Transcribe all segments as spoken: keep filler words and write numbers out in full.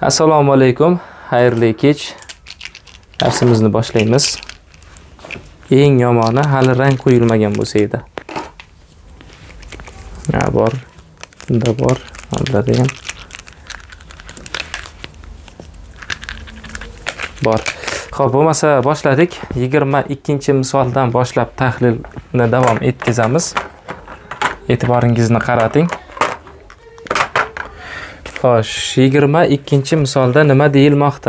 Assalomu alaykum, xayrli kech. Darsimizni boshlaymiz. Eng yomoni hali rang qo'yilmagan bo'lsa edi. Ha bor, bunda bor, bunda ham bor. Xo'p, bo'lmasa boshladik. yigirma ikkinchi misoldan boshlab tahlilni davom etkazamiz. E'tiboringizni qarating. Xo'sh, yigirma ikkinchi misolda nima deyilmoqda?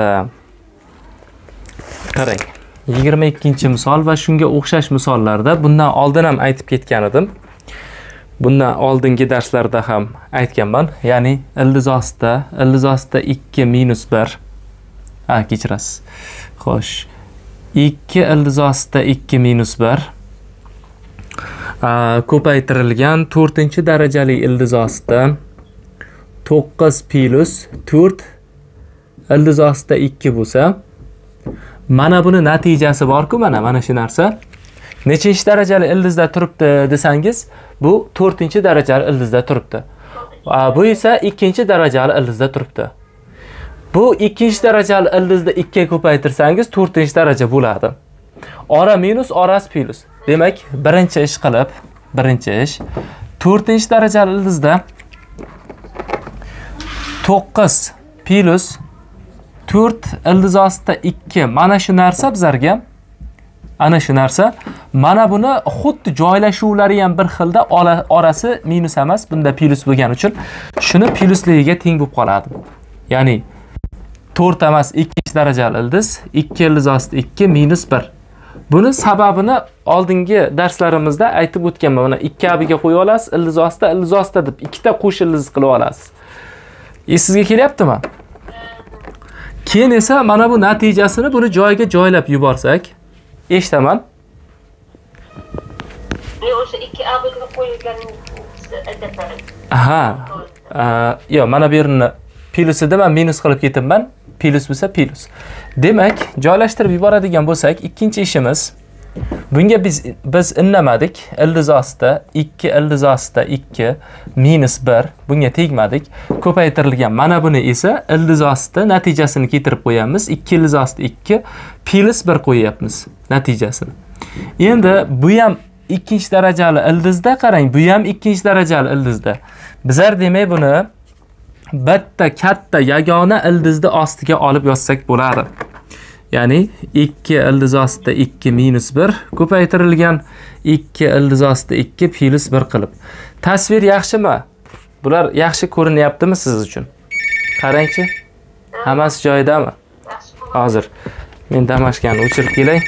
Qarang. yigirma ikkinchi misol va shunga o'xshash misollarda bundan oldin ham aytib ketgan edim. Bundan oldingi darslarda ham aytganman. Ya'ni ildiz ostida, ildiz ostida ikki minus bir. Ha, kechirasiz. Xo'sh. ikki ildiz ostida ikki minus bir. Ko'paytirilgan to'rtinchi darajali ildiz ostida to'qqiz plus to'rt ildiz ostida ikki bo'lsa, mana buni natijasi bor-ku, mana mana shu narsa. Nechinchi darajali ildizda turibdi desangiz, bu to'rtinchi darajali ildizda turibdi. Bu esa ikkinchi darajali ildizda turibdi. Bu ikkinchi darajali ildizda ikki ga ko'paytirsangiz to'rtinchi daraja bo'ladi. Ora minus, orasi plus. Demak, birinchi ish qilib, birinchi ish to'rtinchi darajali ildizda to'qqiz plus to'rt ildiz ostida ikki. Mana shu narsa bizlarga, ana shu narsa, mana buni xuddi joylashuvlari ham bir xilda, orasi minus emas, bunda plus bo'lgani uchun shuni plusligiga teng bo'lib qoladi. Ya'ni to'rt emas, ikkinchi darajali ildiz, ikki ildiz ostida ikki minus bir. Buni sababini oldingi darslarimizda aytib o'tganman. Mana ikki abiga qo'yib olasiz, ildiz ostida, ildiz ostida deb ikkita qo'sh ildiz qilib olasiz. Esingizga kelyaptimi? Keyin esa mana bu natijasini buni joyiga joylab yuborsak, eshitaman. O'sha ikki abiga qo'yilganini aytaman. Aha. Yo'q, mana bu yerni plusida men minus qilib ketibman. Plus bo'lsa plus. Demak, joylashtirib yuboradigan bo'lsak, ikkinchi ishimiz, bunga biz biz indamadik. Ildiz ostida ikki ildiz ostida ikki minus bir, bunga tegmadik. Ko'paytirilgan mana buni esa ildiz ostida natijasini keltirib qo'yamiz. ikki ildiz ostida ikki plus bir qo'yapmiz natijasini. Endi bu ham ikkinchi darajali ildizda, qarang, bu ham ikkinchi darajali ildizda. Bizlar demak buni bitta katta yagona ildizni ostiga olib yozsak bo'ladi. Ya'ni ikki ildiz ostida ikki minus bir ko'paytirilgan ikki ildiz ostida ikki plus bir qilib. Tasvir yaxshimi? Bular yaxshi ko'rinyaptimi siz uchun? Qarangchi. Hammasi joyidami? Hozir men damashkani o'chirib kelay.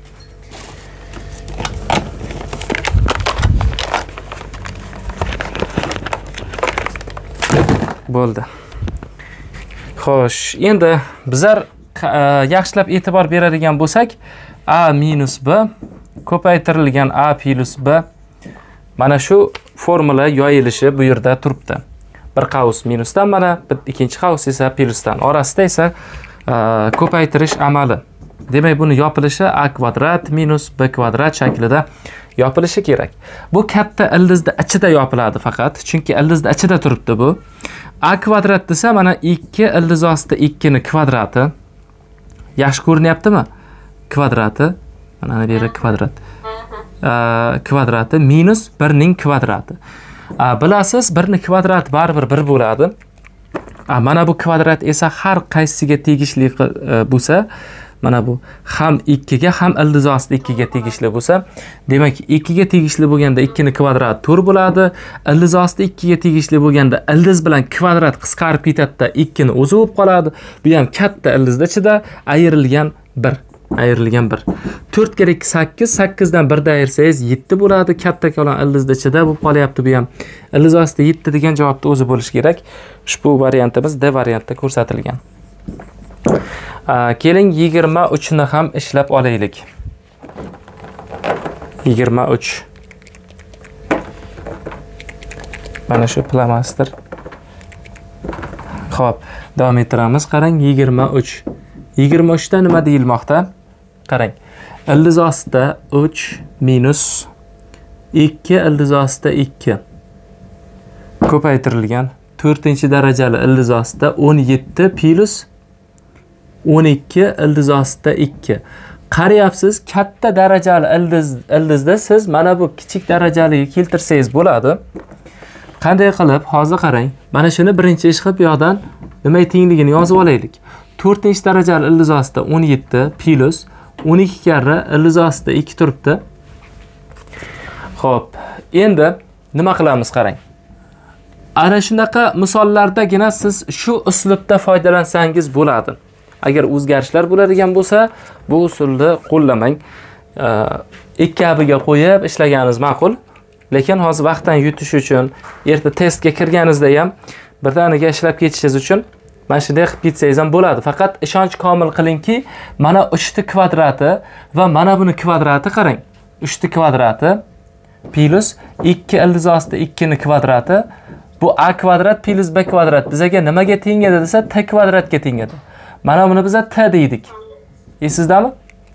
Bo'ldi. Xo'sh, endi bizlar yaxshilab e'tibor beradigan bo'lsak, a minus b ko'paytirilgan a plus b, mana shu formula yoyilishi bu yerda turibdi. Bir qavs minusdan, mana ikkinchi qavs esa plusdan. Orasida esa ko'paytirish amali. Demak, buni yopilishi a kvadrat minus b kvadrat shaklida yopilishi kerak. Bu katta ildizda ichida yopiladi faqat, chunki ildizda ichida turibdi bu. A kvadrat desa, mana ikki ildiz ostida ikki ni kvadrati. Yaxshi ko'rinyaptimi? Kvadrati, mana bu yerda kvadrat. Kvadrati minus bir ning kvadrati. Bilasiz, bir ning kvadrati baribir bir bo'ladi. Mana bu kvadrat esa har qaysiga tegishli bo'lsa, mana bu ham ikki ga ham ildiz ostida ikki ga tegishli bo'lsa, demak ikki ga tegishli bo'lganda ikki ni kvadrati to'rt bo'ladi. Ildiz ostida ikki ga tegishli bo'lganda ildiz bilan kvadrat qisqarib ketadi-da, ikki ni o'zi bo'lib qoladi. Bu ham katta ildizda ichida ayrilgan bir, ayrilgan bir. to'rt ga ikki sakkiz, sakkiz dan bir dan ayirsangiz yetti bo'ladi. Katta kalan ildizda ichida bo'lib qolyapti bu ham. Ildiz ostida yetti degan javobda o'zi bo'lishi kerak. Ushbu variantimiz D variantda ko'rsatilgan. Keling yigirma uch ni ham ishlab olaylik. yigirma uch. Mana shu plamastir. Xo'p, davom ettiramiz. Qarang, yigirma uch. yigirma uch da nima deyilmoqda? Qarang. Ildiz ostida uch minus ikki ildiz ostida ikki ko'paytirilgan to'rtinchi darajali ildiz ostida o'n yetti plus o'n ikki ildiz ostida ikki. Qarayapsiz, katta darajali ildiz ildizda siz mana bu kichik darajaliga keltirsangiz bo'ladi. Qanday qilib? Hozir qarang. Mana shuni birinchi ish qilib bu yoqdan nima tengligini yozib olaylik. to'rtinchi darajali ildiz ostida o'n yetti plus o'n ikki karra ildiz ostida ikki turibdi. Xo'p, endi nima qilamiz qarang. Ana shunaqa misollardagina siz shu uslubda foydalansangiz bo'ladi. Agar o'zgarishlar bo'ladigan bo'lsa, bu usulni qo'llamang. ikki kabiga qo'yib ishlaganingiz ma'qul. Lekin hozir vaqtdan yutish uchun, erta testga kirganingizda ham birdaniga ishlab ketishingiz uchun mana shunday qilib ketsangiz ham bo'ladi. Faqat ishonch komil qilingki, mana uchta kvadrati va mana buni kvadrati qarang. uchta kvadrati plus ikki ildiz ostida ikki ni kvadrati. Bu a kvadrat plus b kvadrat bizga nimaga tengadi desa, t kvadratga tengadi. Mana buni biz t deydik. Esizdami?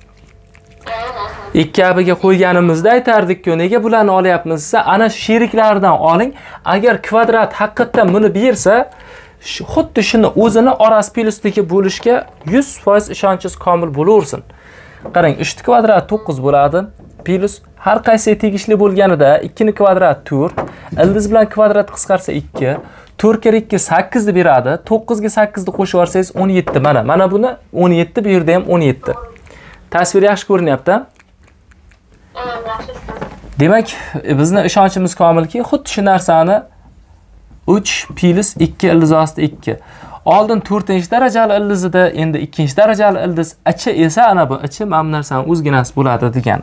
ikki kabiga qo'yganimizda aytardik-ku, nega bularni olyapmiz desa, ana shu sheriklardan oling. Agar kvadrat haqiqatan buni bersa, xuddi shuni o'zini orasi plusdagi bo'lishga yuz foiz ishonchingiz komil bo'laversin. Qarang, uch kvadrat to'qqiz bo'ladi. Plus har qaysi tegishli bo'lganida ikki ni kvadrat to'rt, ildiz bilan kvadrat qisqarsa ikki, to'rt kere ikki sakkiz ni beradi. to'qqiz ga sakkiz ni qo'shib yorsangiz o'n yetti. Mana, mana buni o'n yetti, bu yerda ham o'n yetti. Tasvir yaxshi ko'rinyapti. Demak, bizning ishonchimiz komilki, xuddi shu narsani uch plus ikki ildiz ostida ikki. Oldin to'rtinchi darajali ildizida, endi ikkinchi darajali ildiz, ichi esa ana bu ichi mana bu narsaning o'zginasi bo'ladi degan.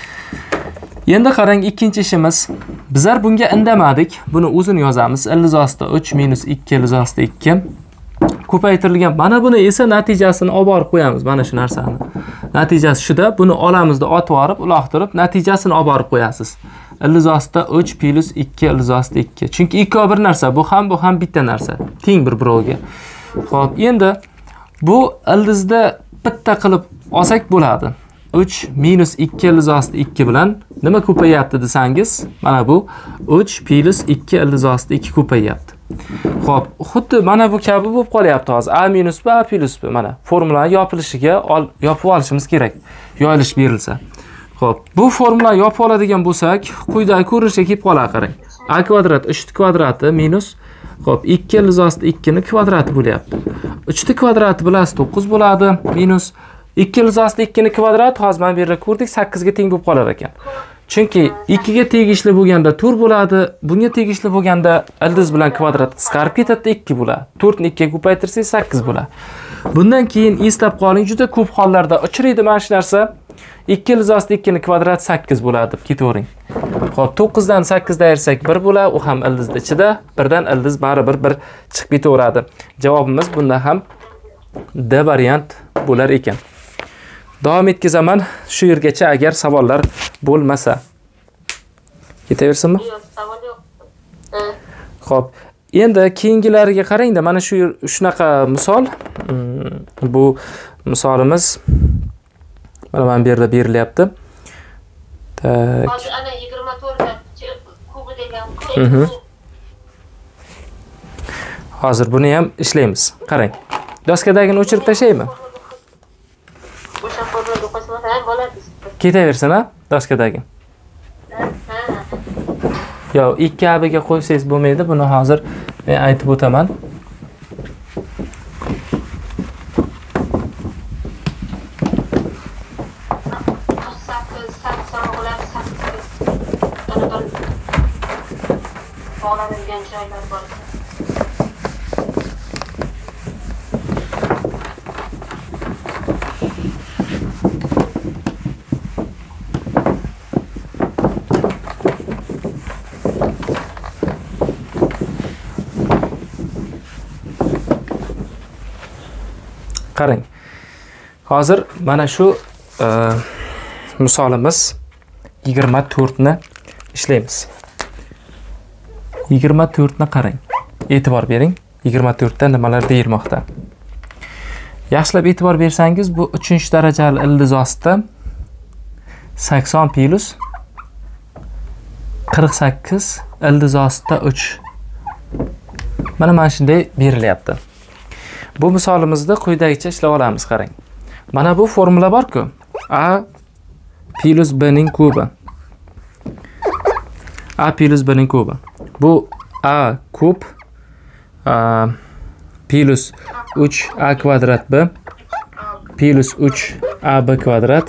Endi qarang, ikkinchi ishimiz. Bizlar bunga indamadik. Buni o'zini yozamiz. Ildiz ostida uch minus ikki ildiz ostida ikki. Ko'paytirilgan. Mana buni esa natijasini olib borib qo'yamiz, mana shu narsani. Natijasi shuda, buni olamizda otib olib, uloqtirib, natijasini olib borib qo'yasiz. Ildiz ostida uch plus ikki ildiz ostida ikki. Chunki ikki bir narsa, bu ham bu ham bitta narsa. Teng bir-biriga. Xo'p, endi bu ildizda bitta qilib olsak bo'ladi. uch minus ikki ildiz ostida ikki bilan nima ko'payyapti desangiz, mana bu uch plus ikki ildiz ostida ikki ko'payyapti. Xo'p, xuddi mana bu kabi bo'lib qolyapti hozir. A minus b, a plus b. Mana formula yopilishiga yopib olishimiz kerak. Yoyilish berilsa. Xo'p, bu formula yopib oladigan bo'lsak, quyidagi ko'rinishga kelib qoladi, qarang. A kvadrat uch kvadrati minus, xo'p, ikki ildiz ostida ikki ni kvadrati bo'lyapti. uch ni kvadrati bilasiz to'qqiz bo'ladi, minus ikki ildiz ostida ikki ni kvadrat, hozir mana bu yerda ko'rdik, sakkiz ga teng bo'lib qolar ekan. Chunki ikki ga tegishli bo'lganda to'rt bo'ladi, bunga tegishli bo'lganda ildiz bilan kvadrat qisqarib ketadi, ikki bo'ladi. to'rt ni ikki ga ko'paytirsangiz sakkiz bo'ladi. Bundan keyin eslab qoling, juda ko'p hollarda uchraydi mana shu narsa. ikki ildiz ostida ikki ni kvadrat sakkiz bo'ladi deb ketavering. Xo'p, to'qqiz dan sakkiz da ayirsak bir bo'ladi, u ham ildizning ichida, birdan ildiz baribir bir chiqib ketaveradi. Javobimiz bunda ham D variant bo'lar ekan. Davom etkazaman shu yergacha agar savollar bo'lmasa. Ketaversinmi? Yo'q, savol yo'q. Xo'p, endi keyingilariga qarangda, mana shu shunaqa misol. Bu misolimiz mana mana bu yerda berilyapti. Tak. Hozir ana yigirma to'rt kubi degan. Hozir buni ham ishlaymiz. Qarang. Doskadagini o'chirib tashlaymi? O'sha formulaga qo'shmasa ham bo'ladi. Ketaversin, ha? Doskadagi. Yo, ikki kabiga qo'ysangiz bo'lmaydi. Buni hozir men aytib o'taman. Qarang. Hozir mana shu misolimiz yigirma to'rt ni ishlaymiz. yigirma to'rt ni qarang. E'tibor bering. yigirma to'rt da nimalar deyilmoqda. Yaxshilab e'tibor bersangiz, bu uchinchi darajali ildiz ostida sakson plus qirq sakkiz ildiz ostida uch. Mana mana shunday berilyapti. Bu misolimizda quyidagicha ishlab olamiz, qarang. Mana bu formula bor-ku. A plus b ning kubi. A plus b ning kubi. Bu a kub a plus uch a kvadrat b plus uch a b kvadrat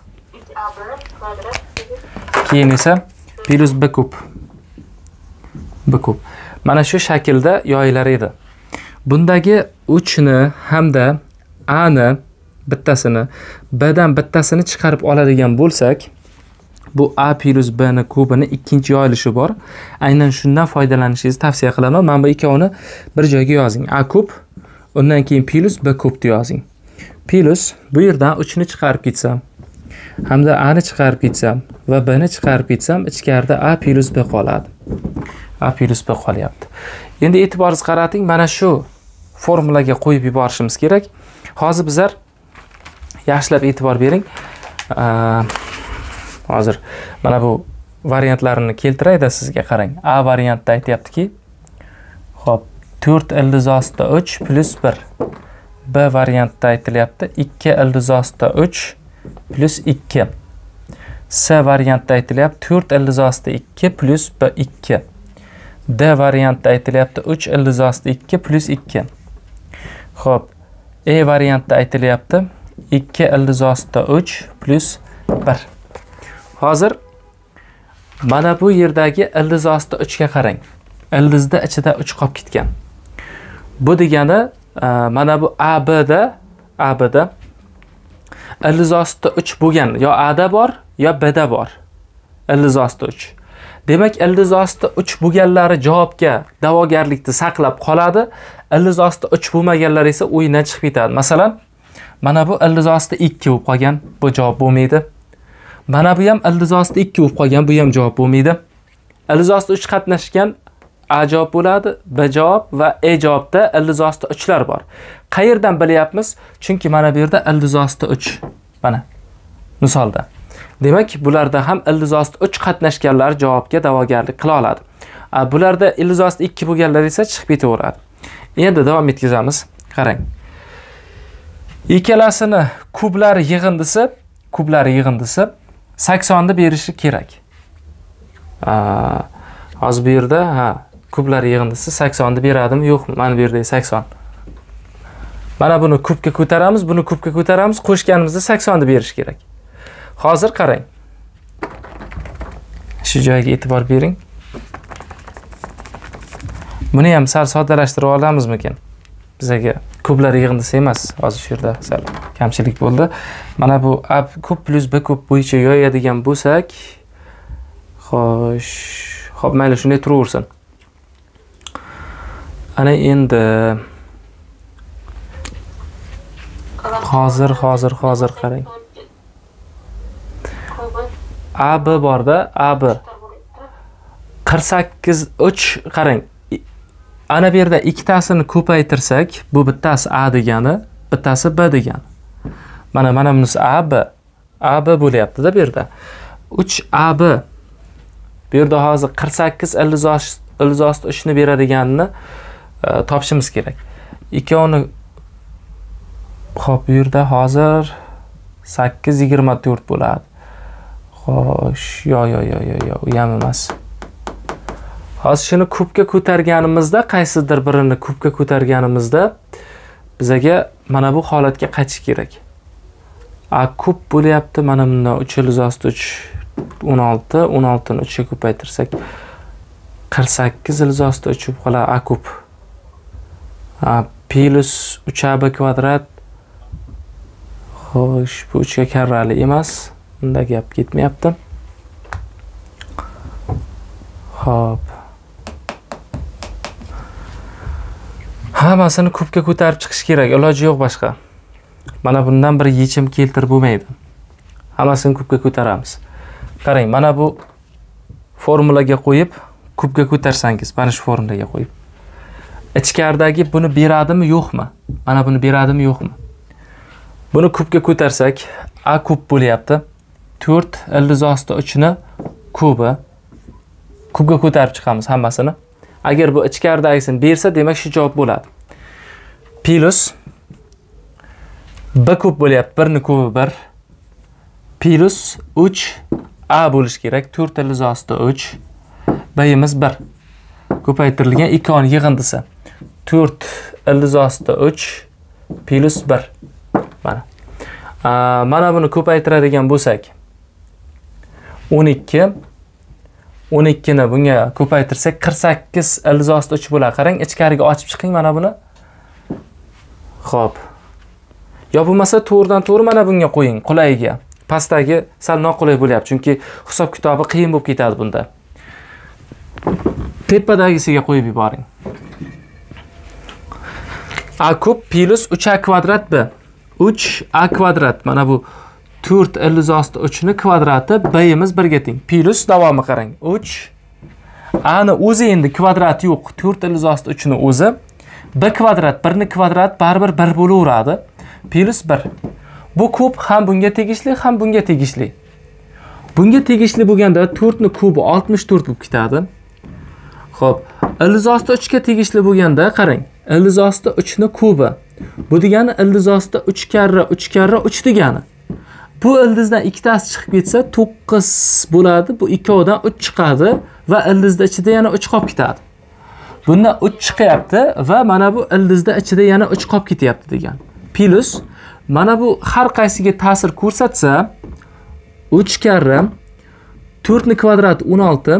keyin esa plus b kub. b kub. Mana shu shaklda yoyilar edi. Bundagi uch ni hamda a ni bittasini b dan bittasini chiqarib oladigan bo'lsak, bu a plus b ni kubini ikkinchi yoyilishi bor. Aynan shundan foydalanishingizni tavsiya qilaman. Mana bu ikkovini bir joyga yozing. A kub, undan keyin plus b kub deb yozing. Plus bu yerdan uch ni chiqarib ketsam, hamda a ni chiqarib ketsam va b ni chiqarib ketsam, ichkarida a plus b qoladi. A plus b qolyapti. Endi e'tiboringizni qarating, mana shu formulaga qo'yib yuborishimiz kerak. Hozir bizlar yaxshilab e'tibor bering. Hozir mana bu variantlarini keltirayda sizga, qarang. A variantda aytayaptiki, xo'p, to'rt ildiz ostida uch plus bir. B variantda aytilyapti ikki ildiz ostida uch plus ikki. C variantda aytilyapti to'rt ildiz ostida ikki plus b ikki. D variantda aytilyapti uch ildiz ostida ikki plus ikki. Xo'p, E variantda aytilyapti ikki ildiz ostida uch plus bir. Hozir mana bu yerdagi ildiz ostida uch ga qarang. Ildizda ichida uch qolib ketgan. Bu degani mana bu A B da A B da ildiz ostida uch bo'lgan, yo A da bor, yo B da bor. Ildiz ostida uch. Demak, ildiz ostida uch bo'lganlari javobga da'vogarlikni saqlab qoladi. Ildiz ostida uch bo'lmaganlar esa o'yindan chiqib ketadi. Masalan, mana bu ildiz ostida ikki bo'lib qolgan, bu javob bo'lmaydi. Mana bu ham ildiz ostida ikki bo'lib qolgan, bu ham javob bo'lmaydi. Ildiz ostida uch qatnashgan A javob bo'ladi, B javob va E javobda ildiz ostida uch lar bor. Qayerdan bilyapmiz? Chunki mana bu yerda ildiz ostida uch. Mana misolda. Demak, bularda ham ildiz ostida uch qatnashganlar javobga da'vogarlik qila oladi. Bularda ildiz ostida ikki bo'lganlar esa chiqib ketaveradi. Endi davom etkazamiz. Qarang. Ikkalasini kublari yig'indisi, kublari yig'indisi sakson ni berishi kerak. Hozir bu yerda ha, kublari yig'indisi sakson ni beradimi, yo'qmi? Mana bu yerda sakson. Mana buni kubga ko'taramiz, buni kubga ko'taramiz, qo'shganimizda sakson ni berish kerak. Hozir qarang. Shu joyga e'tibor bering. Buni ham sal soddalashtirib olamizmikin? Bizga kublar yig'indisi emas. Hozir shu yerda sal kamchilik bo'ldi. Mana bu A kub plus B kub bo'yicha yoyadigan bo'lsak, xo'sh, xo'p, mayli shunday turaversin. Ana endi hozir hozir hozir qarang. A B borda, A B qirq sakkiz uch, qarang. Ana bu yerda ikkitasini ko'paytirsak, bu bittasi A degani, bittasi B degani. Mana mana bunisi A B. A B bo'lyapti-da bu yerda. uch A B. Bu yerda hozir qirq sakkiz ildiz ostida uch ni beradiganini e, topishimiz kerak. Ikkovini xo'p, bu yerda hozir sakkiz yigirma to'rt bo'ladi. Xo'sh, yo yo yo yo yo, u ham emas. Hozir shuni kubga ko'targanimizda, qaysidir birini kubga ko'targanimizda bizga mana bu holatga qaytish kerak. A kub bo'lyapti, mana bundan uch ildiz ostida uch o'n olti, o'n olti ni uch ga ko'paytirsak qirq sakkiz ildiz ostida uch bo'lib qoladi. A kub A plus uch A B kvadrat. Xo'sh, bu uch ga karrali emas. Bunda gap ketmayapti. Xo'p. Hammasini kubga ko'tarib chiqish kerak, iloji yo'q boshqa. Mana bundan bir yechim keltirib bo'lmaydi. Hammasini kubga ko'taramiz. Qarang, mana bu formulaga qo'yib, kubga ko'tarsangiz, mana shu formulaga qo'yib. Ichkaridagi buni beradimi, yo'qmi? Mana buni beradimi, yo'qmi? Buni kubga ko'tarsak, A kub bo'lyapti. to'rt ildiz ostida uch ni kubi. Kubga ko'tarib chiqamiz hammasini. Agar bu ichkaridagisini bersa, demak shu javob bo'ladi. Plus b kub bo'lyapti. bir ni kubi bir. Plus uch a bo'lish kerak. to'rt ildiz osti uch. B'imiz bir. Ko'paytirilgan ikki o'ng yig'indisi. to'rt ildiz osti uch plus bir. Mana. Mana buni ko'paytiradigan bo'lsak, o'n ikki. o'n ikki ni bunga ko'paytirsak qirq sakkiz ildiz osti uch bo'ladi. Qarang, ichkariga ochib chiqing mana buni. Xo'p. Yo bo'lmasa to'g'ridan to'g'ri mana bunga qo'ying, qulayiga. Pastdagi sal noqulay bo'lyapti, chunki hisob kitobi qiyin bo'lib ketadi bunda. Tepadagisiga qo'yib yuboring. A kub plus uch a kvadrat b. uch a kvadrat. Mana bu to'rt ildiz osti uch ni kvadrati, b'imiz birga teng. Plus davomi qarang. uch a ni o'zi endi kvadrat yo'q. to'rt ildiz osti uch ni o'zi. B kvadrat, bir ni kvadrat baribir bir bo'laveradi. Plus bir. Bu kub ham bunga tegishli, ham bunga tegishli. Bunga tegishli bo'lganda to'rt ni kubi oltmish to'rt bo'lib ketadi. Xo'p, ildiz osti uch ga tegishli bo'lganda qarang. Ildiz osti uch ni kubi. Bu degani ildiz osti uch karra uch karra uch degani. Bu ildizdan ikkitasi chiqib ketsa to'qqiz bo'ladi. Bu ikkovidan uch chiqadi va ildizda ichida yana uch qolib ketadi. Bundan uch chiqyapti va mana bu ildizda ichida yana uch qolib ketyapti degan. Plus mana bu har qaysiga ta'sir ko'rsatsa uch karra to'rt ni kvadrat o'n olti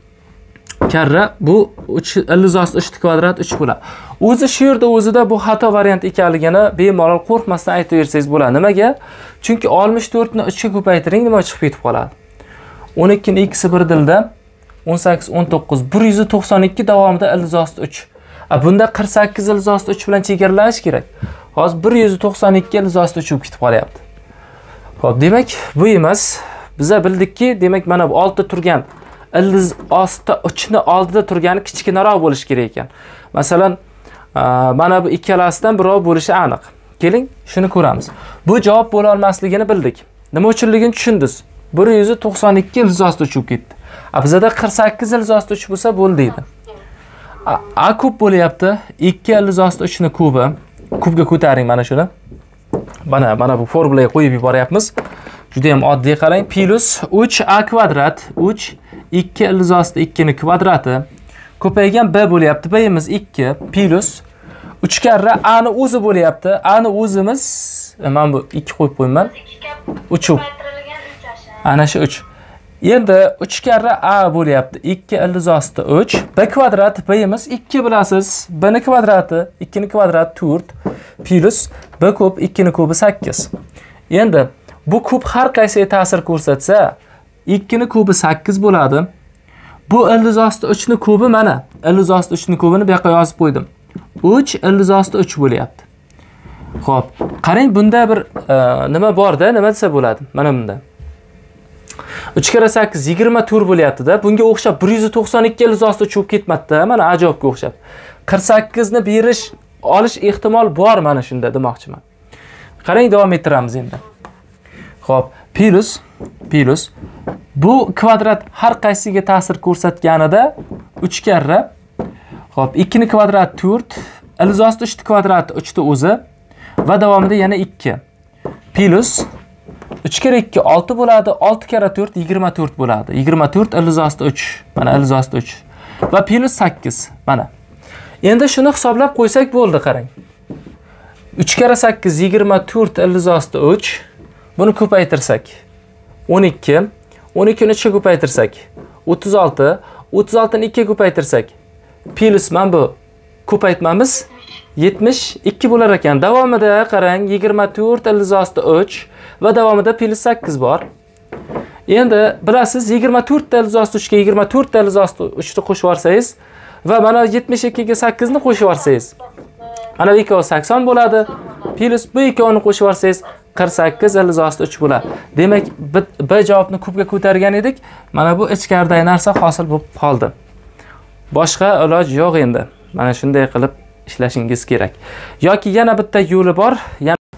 karra bu ildiz osti uch kvadrat uch bo'ladi. O'zi shu yerda o'zida bu xato variant ekanligini bemalol qo'rqmasdan aytaversangiz bo'ladi. Nimaga? Chunki oltmish to'rt ni uch ga ko'paytiring, nima chiqib ketib qoladi? o'n ikki ni ikkisi bir dilda o'n sakkiz o'n to'qqiz bir yuz to'qson ikki davomida ildiz osti uch. A bunda qirq sakkiz ildiz osti uch bilan chegaralanish kerak. Hozir bir yuz to'qson ikki ildiz osti uch bo'lib ketib qolyapti. Xo'p, demak bu emas. Biz bildikki, demak mana bu oldida turgan ildiz osti uch ni oldida turgani kichkinaroq bo'lishi kerak ekan. Masalan, mana bu ikkalasidan birov bo'lishi aniq. Keling, shuni ko'ramiz. Bu javob bo'la olmasligini bildik. Nima uchunligini tushundingiz? bir yuz to'qson ikki ildiz osti uch bo'lib ketdi. A bizda qirq sakkiz ildiz osti uch bo'lsa bo'ldi edi. A kub bo'lyapti. ikki ildiz osti uch ni kubi. Kubga ko'taring mana shuni. Mana mana bu formulaga qo'yib yuboryapmiz. Juda ham oddiy qarang. Plus uch a kvadrat, uch ikki ildiz osti ikki ni kvadrati. Ko'paygan b bo'lyapti. B'imiz ikki plus uch karra a ni o'zi bo'lyapti. A ni o'zimiz, men bu ikki qo'yib qo'yman. uch. Ana shu uch. Endi uch karra a bo'lyapti. ikki ildiz osti uch. B kvadrat, b'imiz ikki bilasiz. B ni kvadrati, ikki ni kvadrati to'rt plus b kub ikki ni kubi sakkiz. Endi bu kub har qaysiga ta'sir ko'rsatsa, ikki ni kubi sakkiz bo'ladi. Bu ildiz osti uch ni kubi mana. Ildiz osti uch ni kubini bu yoqqa yozib qo'ydim. uch ildiz osti uch bo'lyapti. Xo'p, qarang, bunda bir e, nima bor-da, nima desa bo'ladi? Mana bunda. uch kara sakkiz yigirma to'rt bo'lyapti-da. Bunga o'xshab bir yuz to'qson ikki ildiz osti uch bo'lib ketmadi-da. Mana ajobga o'xshab. qirq sakkiz ni berish, olish ehtimol bor mana shunda demoqchiman. Qarang, davom ettiramiz endi. Xo'p, plus plus bu kvadrat har qaysiga ta'sir ko'rsatganida uch karra. Xo'p, ikki ni kvadrati to'rt, ildiz osti uch kvadrati uch ta o'zi va davomida yana ikki. Plus uch kara ikki olti bo'ladi, olti kara to'rt yigirma to'rt bo'ladi. yigirma to'rt ildiz osti uch. Mana ildiz osti uch. Va plus sakkiz. Mana. Endi shuni hisoblab qo'ysak bo'ldi, qarang. uch kara sakkiz yigirma to'rt ildiz osti uch. Buni ko'paytirsak o'n ikki, o'n ikki ni uch ga ko'paytirsak o'ttiz olti, o'ttiz olti ni ikki ga ko'paytirsak plus mana bu ko'paytmamiz yetmish ikki bo'lar ekan. Davomida qarang, yigirma to'rt ildiz osti uch va davomida plus sakkiz bor. Endi bilasiz, yigirma to'rt ta ildiz osti uch ga yigirma to'rt ta ildiz osti uch ni qo'shib yorsangiz va mana yetmish ikki ga sakkiz ni qo'shib yorsangiz, mana bu ikkovi sakson bo'ladi. Plus bu ikkovini qo'shib yorsangiz qirq sakkiz ildiz osti uch bo'ladi. Demak, b javobni kubga ko'targan edik. Mana bu ichkaridagi narsa hosil bo'lib qoldi. Boshqa iloj yo'q endi. Mana shunday qilib ishlashingiz kerak. Yoki yana bitta yo'li bor.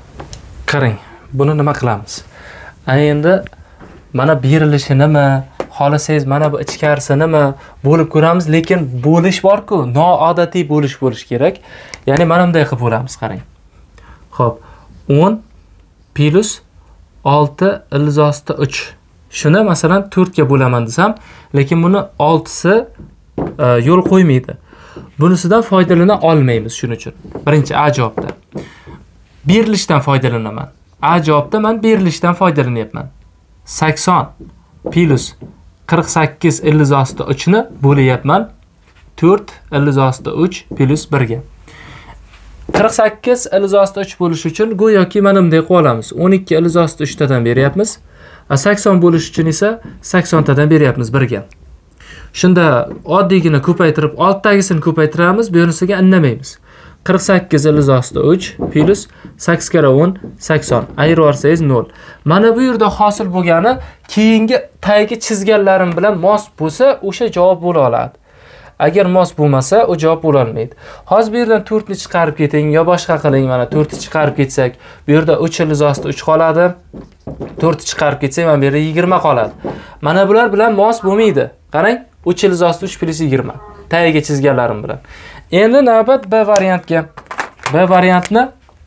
Qarang, buni nima qilamiz? Endi mana berilishi nima, xohlasangiz mana bu ichkarisinimi bo'lib ko'ramiz, lekin bo'lish bor-ku, noodatiy bo'lish bo'lish kerak. Ya'ni mana bunday qilib bo'lamiz, qarang. Xo'p, o'n plus olti ilzosida uch. Shuni masalan to'rt ga bo'laman desam, lekin buni oltisi e, yo'l qo'ymaydi. Bunisidan foydalana olmaymiz shuning uchun. Birinchi A javobda. Berilishdan foydalanaman. A javobda men berilishdan foydalanyapman. sakson plus qirq sakkiz ilzosida uch ni bo'layapman. to'rt ilzosida uch plus bir ga. qirq sakkiz ilzosida uch bo'lish uchun go'yoki mana bunday qilib olamiz. o'n ikki ilzosida uch tadan beryapmiz. sakson bo'lish uchun esa sakson tadan beryapmiz bir ga. Shunda oddiygina ko'paytirib oltitagisini ko'paytiramiz, bu yonisiga indamaymiz. qirq sakkiz ilzosida uch plus sakkiz kara o'n sakson. Ayirib olsangiz nol. Mana bu yerda hosil bo'lgani keyingi tagi chizganlarim bilan mos bo'lsa, o'sha javob bo'la oladi. Agar mos bo'lmasa, u javob bo'la olmaydi. Hozir bu yerdan to'rt ni chiqarib keting, yo boshqa qiling. Mana to'rt ni chiqarib ketsak, bu yerda uch ilzosida uch qoladi. to'rt ni chiqarib ketsak, mana bu yerda yigirma qoladi. Mana bular bilan mos bo'lmaydi. Qarang, uch ilzosida uch plus yigirma. Tagiga chizganlarim bilan. Endi navbat B variantga. B variantni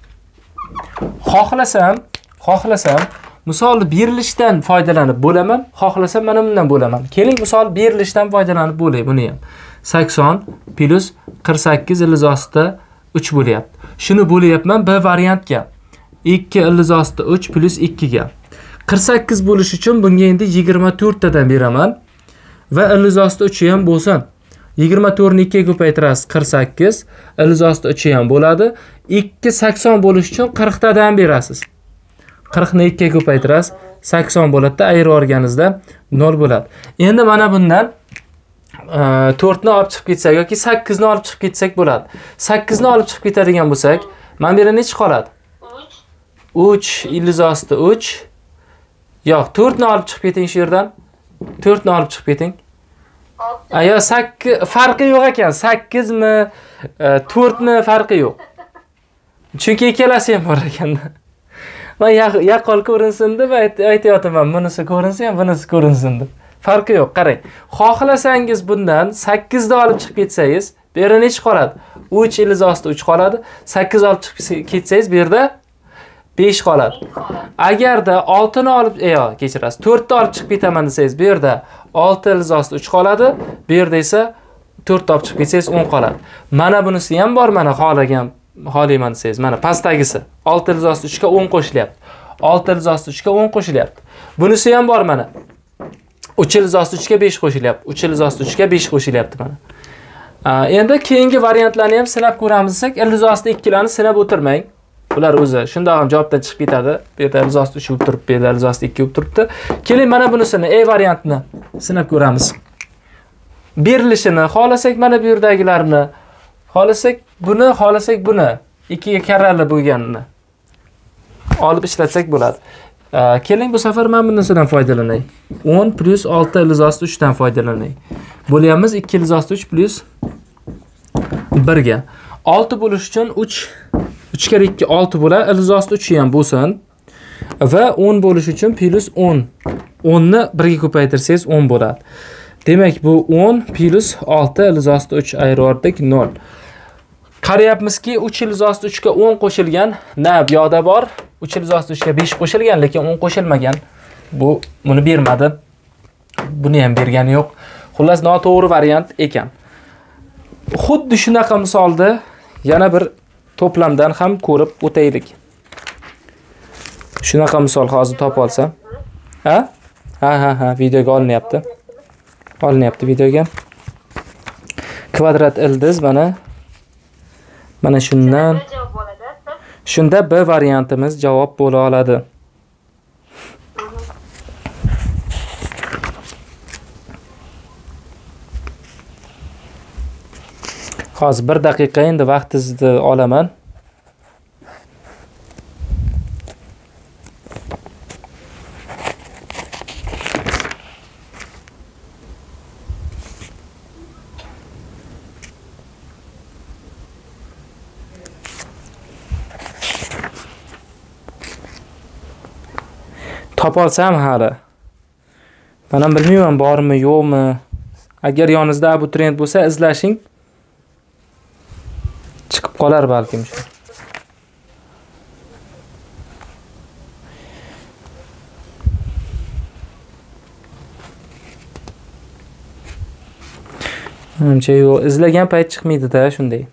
xohlasam, xohlasam, misol berilishdan foydalanib bo'laman, xohlasam mana bundan bo'laman. Keling, misol berilishdan foydalanib bo'lay buni ham. sakson plus qirq sakkiz ilzosida uch bo'lyapti. Shuni bo'layapman B variantga. ikki ilzosida uch plus ikki ga. qirq sakkiz bo'lish uchun bunga endi yigirma to'rt tadan beraman va ilzosida uch ham bo'lsin. yigirma to'rt ni ikki ga ko'paytirasiz qirq sakkiz, ilzosida uch ham bo'ladi. ikki sakson bo'lish uchun qirq tadan berasiz. qirq ni ikki ga ko'paytirasiz, sakson bo'ladi-da, ayirib olganingizda nol bo'ladi. Endi mana bundan to'rt ni olib chiqib ketsak yoki sakkiz ni olib chiqib ketsak bo'ladi. sakkiz ni olib chiqib ketadigan bo'lsak, mana bu yerda necha qoladi? uch ilzosida uch. Yo'q, to'rt ni olib chiqib keting shu yerdan. to'rt ni olib chiqib keting. Ayo sakkiz farqi yo'q ekan. sakkiz mi, to'rt ni farqi yo'q. Chunki ikkalasi ham bor ekanda. Men yaqqol ko'rinsin deb aytayotman. Bunisi ko'rinsin ham, bunisi ko'rinsin deb. Farqi yo'q, qarang. Xohlasangiz bundan sakkiz ni olib chiqib ketsangiz, bu yerda necha qoladi? uch ilzosida uch qoladi. sakkiz olib chiqib ketsangiz, bu yerda besh qoladi. Agarda olti ni olib, yo'q, kechirasiz. to'rt ni olib chiqib ketaman desangiz, bu yerda olti ilzosida uch qoladi. Bu yerda esa to'rt olib chiqib ketsangiz o'n qoladi. Mana bunisi ham bor, mana xohlagan xohlayman desangiz, mana pastdagisi olti ilzosida uch ga o'n qo'shilyapti. olti ilzosida uch ga o'n qo'shilyapti. Bunisi ham bor mana. uch ilzosida uch ga besh qo'shilyapti. uch ilzosida uch ga besh qo'shilyapti mana. Endi keyingi variantlarni ham sinab ko'ramiz desak, ilzosida ikki larni sinab o'tirmang. Bular o'zi shunday ham javobdan chiqib ketadi. Bu yerda ilzosida uch bo'lib turibdi, bu yerda ilzosida ikki bo'lib turibdi. Keling, mana bunisini A variantini sinab ko'ramiz. Berilishini xohlasak mana bu yerdagilarni, xohlasak buni, xohlasak buni, ikki ga karrali bo'lganini olib ishlatsak bo'ladi. Keling, bu safar men bunisidan foydalanay. o'n plus olti ilzosida uch dan foydalanay. Bo'lyapmiz ikki ilzosida uch plus bir ga. olti bo'lish uchun uch uch kere ikki olti bo'ladi. Ilzosida uch ham bo'lsin. Va o'n bo'lish uchun plus o'n. o'n ni bir ga ko'paytirsangiz o'n bo'ladi. Demak, bu o'n plus olti ilzosida uch ayirib nol. Qarayapmizki, uch ilzosida uch ga o'n qo'shilgan. Na, bu yoqda bor. uch ilzosida uch ga besh qo'shilgan, lekin o'n qo'shilmagan. Bu buni bermadi. Buni ham bergani yo'q. Xullas, noto'g'ri variant ekan. Xuddi shunaqa misolda yana bir to'plamdan ham ko'rib o'taylik. Shunaqa misol hozir topib olsam. Ha? Ha, ha, ha, videoga olinyapti. Olinyapti videoga. Kvadrat ildiz mana. Mana shundan. Shunda B variantimiz javob bo'la oladi. Hozir bir daqiqa endi vaqtingizni olaman. Topolsam hali. Men ham bilmayman bormi, yo'qmi. Agar yoningizda abituriyent bo'lsa, izlashing. Chiqib qolar balkim shu. Menimcha yo'q, izlagan payt chiqmaydi-da, shunday.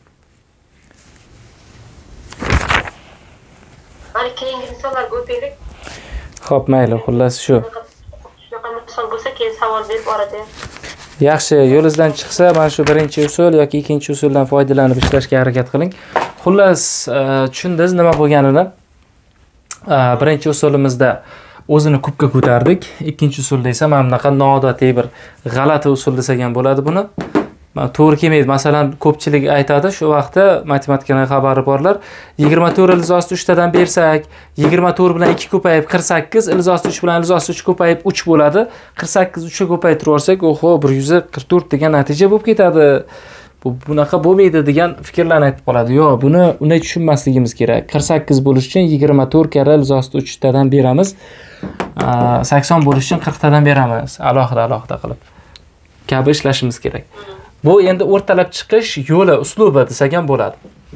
Mana keyingi misollarga o'taylik. Xo'p, mayli, xullas shu. Shunaqa misol bo'lsa, keyin savol berib orada. Yaxshi, yo'lingizdan chiqsa, mana shu birinchi usul yoki ikkinchi usuldan foydalanib ishlashga harakat qiling. Xullas, tushundingiz nima bo'lganini. Birinchi usulimizda o'zini kubga ko'tardik. Ikkinchi usulda esa mana bunaqa noodatiy bir g'alati usul desak ham bo'ladi buni. To'g'ri kelmaydi. Masalan, ko'pchilik aytadi, shu vaqtda matematikadan xabari borlar. yigirma to'rt ilzosti uch tadan bersak, yigirma to'rt bilan ikki ko'payib qirq sakkiz, ilzosti uch bilan ilzosti uch ko'payib uch bo'ladi. qirq sakkiz uch ga ko'paytirib olsak, oho, bir yuz qirq to'rt degan natija bo'lib ketadi. Bu bunaqa bo'lmaydi degan fikrlarni aytib qoladi. Yo'q, buni unday tushunmasligimiz kerak. qirq sakkiz bo'lish uchun yigirma to'rt karra ilzosti uch tadan beramiz. sakson bo'lish uchun qirq tadan beramiz. Alohida alohida qilib. Kabi ishlashimiz kerak. Bu endi o'rtalab chiqish yo'li, uslubi desak ham bo'ladi.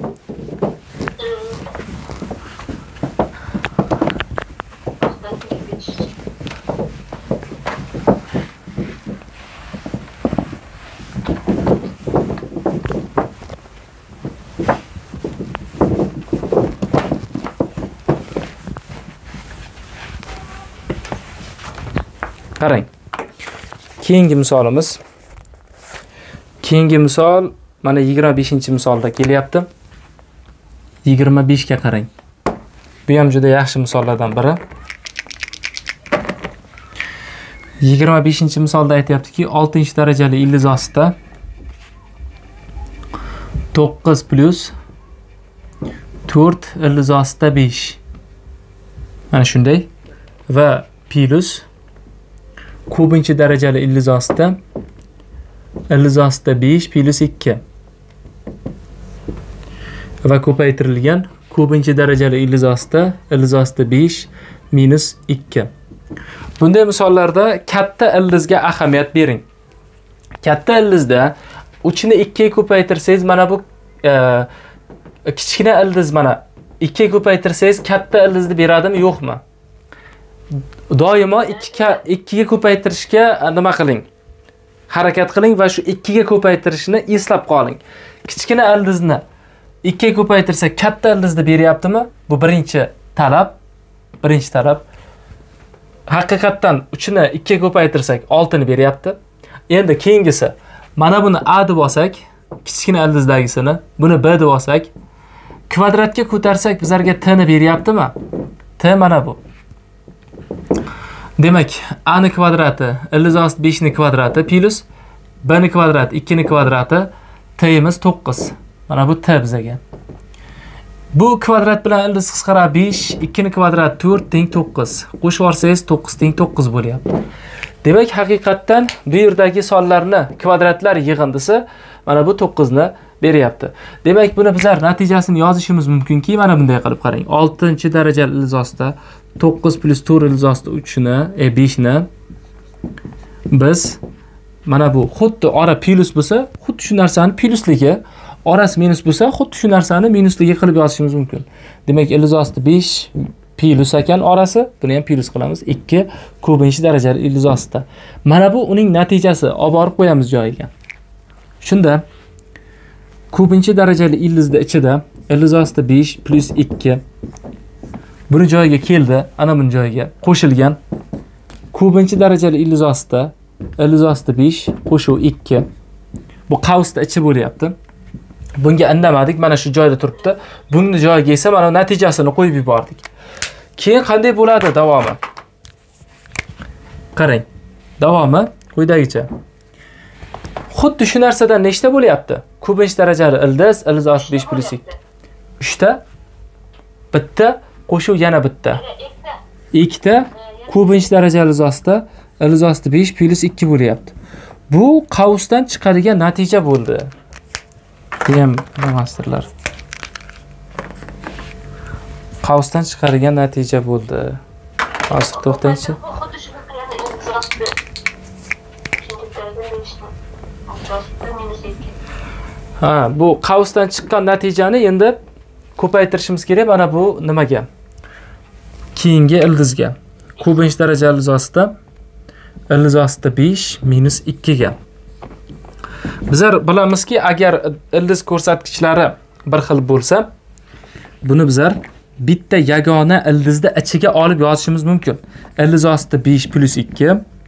Qarang. Keyingi misolimiz Keyingi misol mana yigirma beshinchi misolda kelyapti. yigirma besh ga qarang. Bu ham juda yaxshi misollardan biri. yigirma beshinchi misolda aytayaptiki, oltinchi darajali ildiz ostida to'qqiz plus to'rt ildiz ostida besh. Mana shunday va plus ko'pinchi darajali ildiz ostida ildiz ostida besh plus ikki va ko'paytirilgan ko'pinchi darajali ildiz ostida ildiz ostida besh minus ikki. Bunday misollarda katta ildizga ahamiyat bering. Katta ildizda uchini ikki ga ko'paytirsangiz, mana bu e, kichkina ildiz mana ikki ga ko'paytirsangiz katta ildizni beradimi, yo'qmi? Doimo ikki ga ko'paytirishga nima qiling? Harakat qiling va shu ikki ga ko'paytirishni eslab qoling. Kichkina ildizni ikki ga ko'paytirsa katta ildizni beryaptimi? Bu birinchi talab. Birinchi talab. Haqiqatdan uchini ikki ga ko'paytirsak olti ni beryapti. Endi keyingisi, mana buni A deb olsak, kichkina ildizdagisini, buni B deb olsak, kvadratga ko'tarsak bizlarga T ni beryaptimi? T mana bu. Demak, A ni kvadrati, ildiz osti besh ni kvadrati plus B ni kvadrati, ikki ni kvadrati, T'imiz to'qqiz. Mana bu T bizaga. Bu kvadrat bilan ildiz qisqarib besh, ikki ni kvadrati to'rt teng to'qqiz. Qo'shib olsangiz to'qqiz teng to'qqiz bo'lyapti. Demak, haqiqatdan bu yerdagi sonlarni kvadratlar yig'indisi mana bu to'qqiz ni beryapti. Demak, buni bizlar natijasini yozishimiz mumkinki, mana bunday qilib qarang. oltinchi darajali ildiz ostida to'qqiz plus to'rt ildiz ostida uch ni, e besh ni biz mana bu xuddi ora plus bo'lsa, xuddi shu narsani plusligi, orasi minus bo'lsa, xuddi shu narsani minusligi qilib yozishimiz mumkin. Demak, ildiz ostida besh plus ekan orasi, buni ham plus qilamiz. ikki ko'pinchi darajali ildiz ostida. Mana bu uning natijasi. Olib borib qo'yamiz joyiga. Shunda ko'pinchi darajali ildizda ichida ildiz ostida besh plus ikki buni joyiga keldi, ana buni joyiga qo'shilgan. Ko'pinchi darajali ildiz ostida ildiz ostida besh qo'shuv ikki. Bu qavsda ichi bo'lyapti. Bunga indamadik, mana shu joyda turibdi. Buni joyiga esa mana natijasini qo'yib yubordik. Keyin qanday bo'ladi davomi? Qarang. Davomi quyidagicha. Xuddi shu narsadan nechta bo'lyapti? Ko'pinchi darajali ildiz, ildiz osti besh plus ikki. uch ta, bitta, qo'shuv yana bitta. ikkita, ko'pinchi darajali ildiz ostida, ildiz osti besh plus ikki bo'lyapti. Bu qavsdan chiqadigan natija bo'ldi. Deyam bilmasdirlar. Qavsdan chiqadigan natija bo'ldi. Hozir to'xtangchi. osti minus ikki. Ha, bu qavsdan chiqqan natijani endi ko'paytirishimiz kerak mana bu nimaga? Keyingi ildizga. Ko'pinchi daraja ildiz ostida ildiz ostida besh minus ikki ga. Bizlar bilamizki, agar ildiz ko'rsatkichlari bir xil bo'lsa, buni bizlar bitta yagona ildizni ichiga olib yozishimiz mumkin. Ildiz ostida besh plus ikki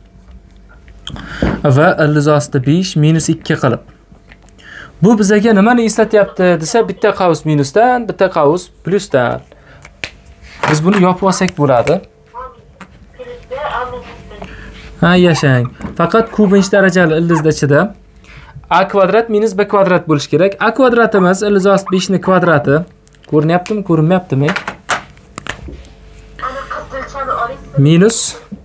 va ildiz ostida besh minus ikki qilib. Bu bizga nimani eslatyapti desa, bitta qavs minusdan, bitta qavs plusdan. Biz buni yopib olsak bo'ladi. Ha, yashang. Faqat ko'pinchi darajali ildizni ichida a kvadrat minus b kvadrat bo'lish kerak. A kvadratimiz ildiz osti besh ning kvadrati. Ko'rinyaptimi, ko'rinmayaptimi? Ana qizilchani oling. Minus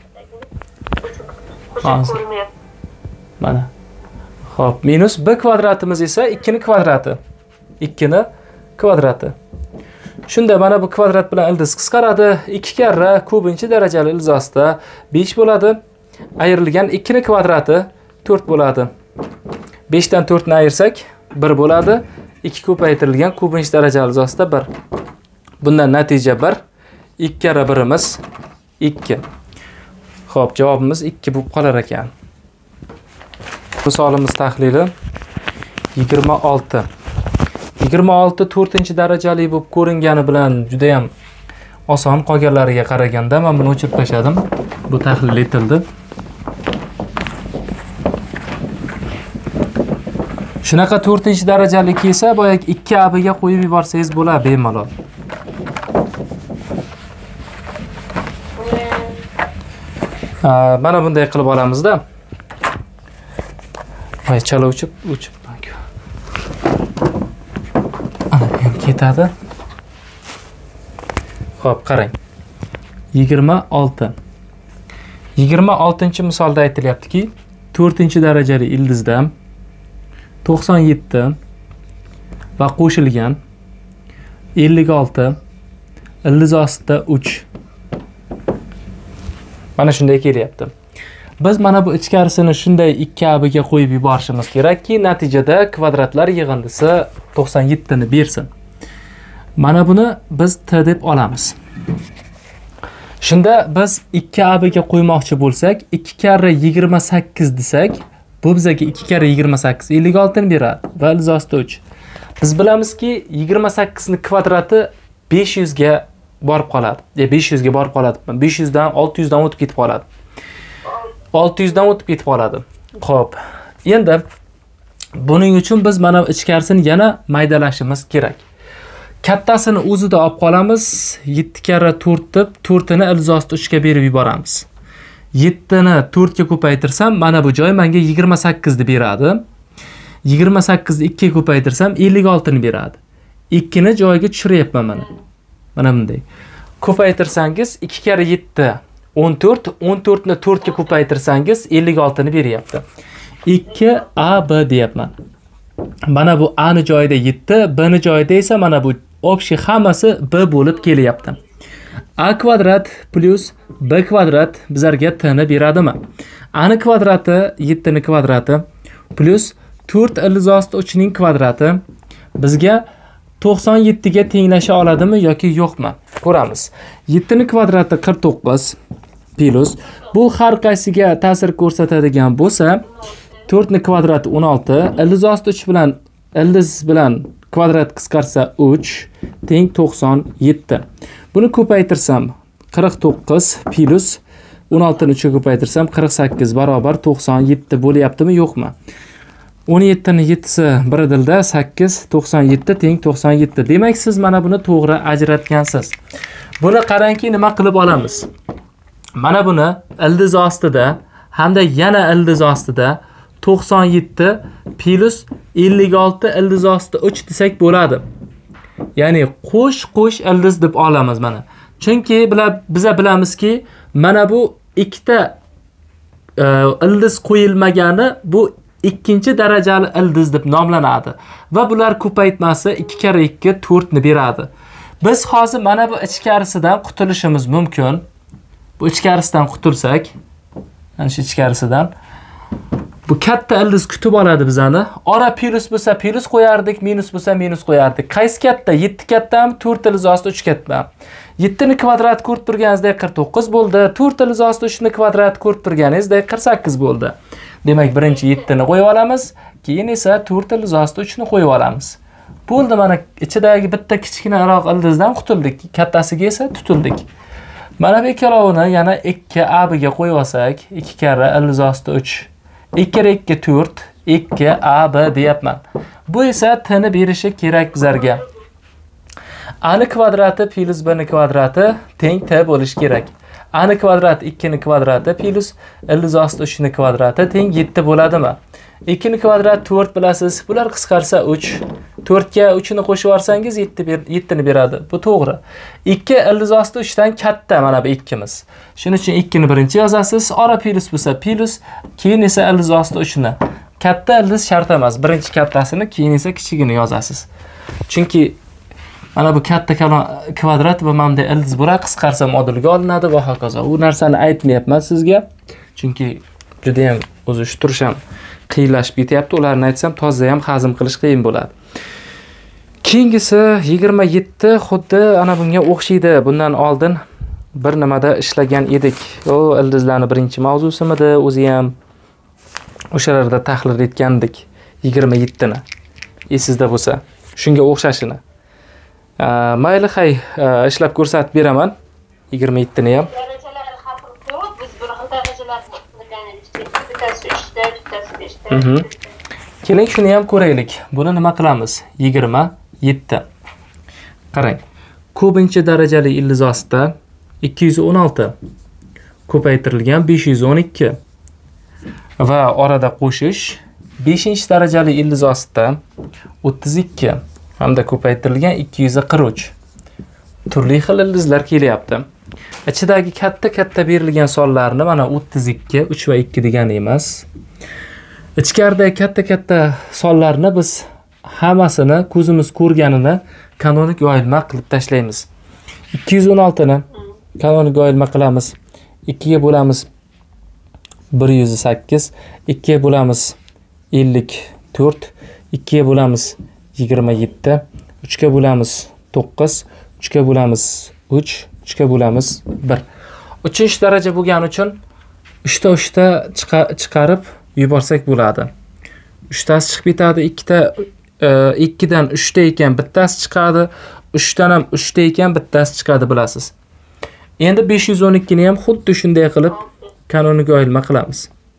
Ko'rinmayapti. mana. Xo'p, minus b kvadratimiz esa ikki ning kvadrati. ikki ning kvadrati. Shunda mana bu kvadrat bilan ildiz qisqaradi. ikki karra ko'pinchi darajali ildiz ostida besh bo'ladi. Ayrilgan ikki ning kvadrati to'rt bo'ladi. besh dan to'rt ni ayirsak bir bo'ladi. ikki ko'paytirilgan ko'pinchi darajali ildiz ostida bir. Bundan natija bir. ikki karra birimiz ikki. Xo'p, javobimiz ikki bo'lib qolar ekan. Misolimiz tahlili yigirma olti. yigirma olti to'rtinchi darajali bo'lib ko'ringani bilan juda ham oson, qolganlariga qaraganda men buni o'chirib tashladim. Bu tahlil etildi. Shunaqa to'rtinchi darajali kelsa, boyagi ikki a b ga qo'yib yuborsangiz bo'ladi bemalol. Mana bunday qilib olamizda. Voy, chala o'chib, o'chib. Ana ham ketadi. Xo'p, qarang. yigirma olti. yigirma oltinchi misolda aytilyaptiki, to'rtinchi darajali ildizda to'qson yetti va qo'shilgan ellik olti ildiz ostida uch. Mana shunday kelyapti. Biz mana bu ichkarisini shunday ikki a b ga qo'yib yuborishimiz kerakki, natijada kvadratlar yig'indisi to'qson yetti ni bersin. Mana buni biz t deb olamiz. Shunda biz ikki a b ga qo'ymoqchi bo'lsak, ikki karra yigirma sakkiz desak, bu bizga ikki karra yigirma sakkiz ellik olti ni beradi va ildiz ostida uch. Biz bilamizki, yigirma sakkiz ning kvadrati besh yuz ga borib qoladi. Ya besh yuz ga borib qoladi. besh yuz dan olti yuz dan o'tib ketib qoladi. olti yuz dan o'tib ketib qoladi. Xo'p. Endi buning uchun biz mana ichkarisini yana maydalashimiz kerak. Kattasini o'zida olib qolamiz. yetti karra to'rt deb to'rt ni ildiz ostida uch ga berib yuboramiz. yetti ni to'rt ga ko'paytirsam, mana bu joy menga yigirma sakkiz ni beradi. yigirma sakkiz ni ikki ga ko'paytirsam ellik olti ni beradi. ikki ni joyiga tushiryapman mana. Mana bunday. Ko'paytirsangiz ikki karra yetti o'n to'rt, o'n to'rt ni to'rt ga ko'paytirsangiz ellik olti ni beryapti. ikki a b deyapman. Mana bu a ni joyida yetti, b ni joyida esa mana bu общий hammasi b bo'lib kelyapti. A kvadrat plus b kvadrat bizlarga t ni beradimi? A ni kvadrati yetti ni kvadrati plus to'rt ildiz ostida uch ning kvadrati bizga to'qson yetti ga tenglasha oladimi yoki yo'qmi? Ko'ramiz. yetti ni kvadrati qirq to'qqiz plus bu har qaysiga ta'sir ko'rsatadigan bo'lsa, to'rt ni kvadrati o'n olti, ildiz ostida uch bilan ildiz bilan kvadrat qisqarsa uch teng to'qson yetti. Buni ko'paytirsam qirq to'qqiz plus o'n olti ni uch ga ko'paytirsam qirq sakkiz barobar to'qson yetti bo'lyaptimi yo'qmi? o'n yetti ni yettisi bir dilda sakkiz, to'qson yetti teng to'qson yetti. Demak, siz mana buni to'g'ri ajratgansiz. Buni qarangki, nima qilib olamiz? Mana buni ildiz ostida hamda yana ildiz ostida to'qson yetti plus ellik olti ildiz ostida uch desak bo'ladi. Ya'ni qo'sh-qo'sh ildiz deb olamiz mana. Chunki biz bilamizki, mana bu ikkita e, ildiz qo'yilmagani bu ikkinchi darajali ildiz deb nomlanadi va bular ko'paytmasi ikki karra ikki to'rt ni beradi. Biz hozir mana bu ichkarisidan qutulishimiz mumkin. Bu ichkarisidan qutulsak, ana shu ichkarisidan Bu katta ildiz kutib oladi bizani. Ora plus bo'lsa plus qo'yardik, minus bo'lsa minus qo'yardik. Qaysi katta? yetti kattami, to'rt ildiz osti uch kattami? yetti ni kvadrat ko'rib turganingizda qirq to'qqiz bo'ldi. to'rt ildiz osti uch ni kvadrat ko'rib turganingizda qirq sakkiz bo'ldi. Demak, birinchi yetti ni qo'yib olamiz, keyin esa to'rt ildiz osti uch ni qo'yib olamiz. Bo'ldi, mana ichidagi bitta kichkinaroq ildizdan qutuldik, kattasiga esa tutildik. Mana bu ikkalovini yana ikki A B ga qo'yib olsak, ikki karra ildiz osti uch, ikki kere ikki to'rt, ikki A B deyapman. Bu esa t ni berishi kerak bizlarga. A ni kvadrati plus B ni kvadrati teng t bo'lishi kerak. A ni kvadrat ikki ni kvadrati plus ildiz osti uch ni kvadrati teng yetti bo'ladimi? ikki ni kvadrat to'rt bilasiz. Bular qisqarsa uch. to'rt ga uch ni qo'shib olsangiz yetti ni beradi. Bu to'g'ri. ikki ildiz osti uch dan katta mana bu ikkimiz. Shuning uchun ikki ni birinchi yozasiz. Ora plus bo'lsa plus, keyin esa ildiz osti uch ni. Katta ildiz shart emas. Birinchi kattasini, keyin esa kichigini yozasiz. Chunki mana bu katta kvadrat va mana ildiz bo'lsa qisqarsa modulga olinadi va hokazo. U narsani aytmayapman sizga. Chunki juda ham o'zi shu turish ham qiyinlashib ketyapti. Ularni aytsam toza ham hazm qilish qiyin bo'ladi. Keyingisi yigirma yetti xuddi ana bunga o'xshaydi. Bundan oldin bir nimada ishlagan edik. O ildizlarning birinchi mavzusimidi, o'zi ham o'shalarda tahlil etgandik yigirma yetti ni. Esingizda bo'lsa, shunga o'xshashini. Mayli, hay, ishlab ko'rsatib beraman yigirma yetti ni ham. Darajalar xabar ko'p, biz bir xil darajalarni o'rganishdik. Bittasi uchta, bittasi beshta. Keling, shuni ham ko'raylik. Buni nima qilamiz? yigirma yetti. Qarang. Ko'pinchi darajali ildiz ostida ikki yuz o'n olti ko'paytirilgan besh yuz o'n ikki va orada qo'shish beshinchi darajali ildiz ostida o'ttiz ikki hamda ko'paytirilgan ikki yuz qirq uch. Turli xil ildizlar kelyapti. Ichidagi katta-katta berilgan sonlarni mana o'ttiz ikki, uch va ikki degani emas. Ichkaridagi katta-katta sonlarni biz hammasini ko'zimiz ko'rganini kanonik yoyilma qilib tashlaymiz. ikki yuz o'n olti ni kanonik yoyilma qilamiz. ikki ga bo'lamiz bir yuz sakkiz, ikki ga bo'lamiz ellik to'rt, ikki ga bo'lamiz yigirma yetti, uch ga bo'lamiz to'qqiz, uch ga bo'lamiz uch, uch ga bo'lamiz bir. uchinchi daraja bo'lgani uchun uchta uchta chiqarib yuborsak bo'ladi. uchtasi chiqib ketadi, ikkita ikki dan uchta ekan, bittasi chiqadi, uch dan ham uchta ekan, bittasi chiqadi bilasiz. Endi besh yuz o'n ikki ni ham xuddi shunday qilib kanonik yoyilma qilamiz.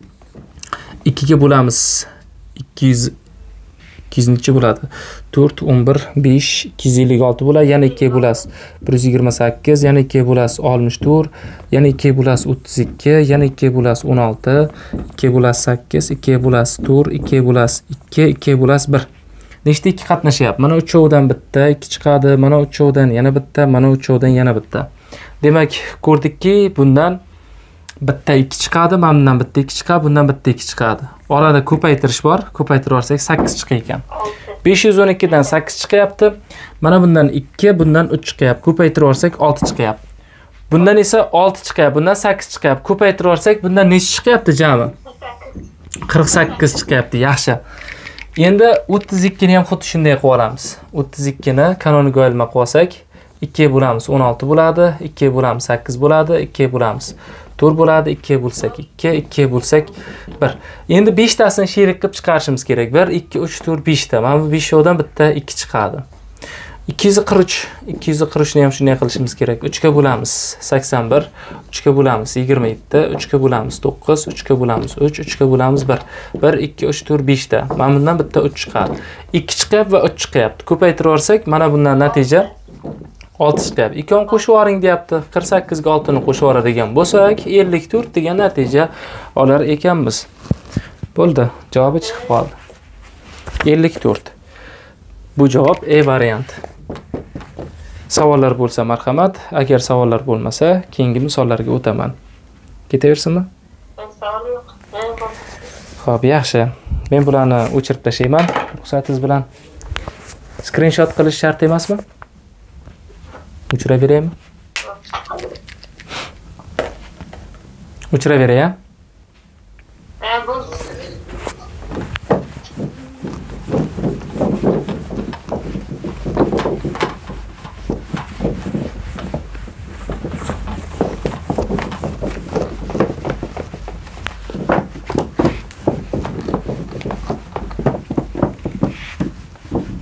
ikki ga bo'lamiz ikki yuz, ikki yuz necha bo'ladi? to'rt, o'n bir, besh, ikki yuz ellik olti bo'ladi. Yana ikki ga bo'lasiz bir yuz yigirma sakkiz, yana ikki ga bo'lasiz oltmish to'rt, yana ikki ga bo'lasiz o'ttiz ikki, yana ikki ga bo'lasiz o'n olti, ikki ga bo'lasiz sakkiz, ikki ga bo'lasiz to'rt, ikki ga bo'lasiz ikki, ikki ga bo'lasiz bir. Nechta ikki qatnashyapti? Mana uchovidan bitta ikki chiqadi, mana uchovidan yana bitta, mana uchovidan yana bitta. Demak, ko'rdikki, bundan bitta ikki chiqadi, mana bundan bitta ikki chiqadi, bundan bitta ikki chiqadi. Orada ko'paytirish bor. Ko'paytirib olsak sakkiz chiqar ekan. besh yuz o'n ikki dan sakkiz chiqyapti. Mana bundan ikki, bundan uch chiqyapti. Ko'paytirib olsak olti chiqyapti. Bundan esa olti chiqyapti, bundan sakkiz chiqyapti. Ko'paytirib olsak bundan necha chiqyapti jami? qirq sakkiz chiqyapti. Yaxshi. Endi o'ttiz ikki ni ham xuddi shunday qilib olamiz. o'ttiz ikki ni kanonik yoyilma qilib olsak, ikki ga bo'lamiz o'n olti bo'ladi, ikki ga bo'lamiz sakkiz bo'ladi, ikki ga bo'lamiz to'rt bo'ladi, ikki ga bo'lsak ikki, ikki ga bo'lsak bir. Endi besh tasini sherik qilib chiqarishimiz kerak. bir, ikki, uch, to'rt, besh ta. Mana bu beshovdan bitta ikki chiqadi. ikki yuz qirq uch, ikki yuz qirq uch ni ham shunday qilishimiz kerak. uch ga bo'lamiz sakson bir, uch ga bo'lamiz yigirma yetti, uch ga bo'lamiz to'qqiz, uch ga bo'lamiz uch, uch ga bo'lamiz bir. bir, ikki, uch, to'rt, besh ta. Mana bundan bitta uch chiqadi. ikki chiqyapti va uch chiqyapti. Ko'paytirib olsak, mana bundan natija olti chiqyapti. Ikkon qo'shib yuboring deyapti. qirq sakkiz ga olti ni qo'shib yuboradigan bo'lsak, ellik to'rt degan natija olar ekanmiz. Bo'ldi, javobi chiqib qoldi. ellik to'rt. Bu javob E varianti. Savollar bo'lsa marhamat, agar savollar bo'lmasa, keyingi misollarga o'taman. Ketaversinmi? Savol yo'q. Xo'p, yaxshi. Men bularni o'chirib tashlayman, ruxsatingiz bilan. Screenshot qilish shart emasmi? O'chiraveraymi? O'chiraveray, ha? Ha, bo'ldi.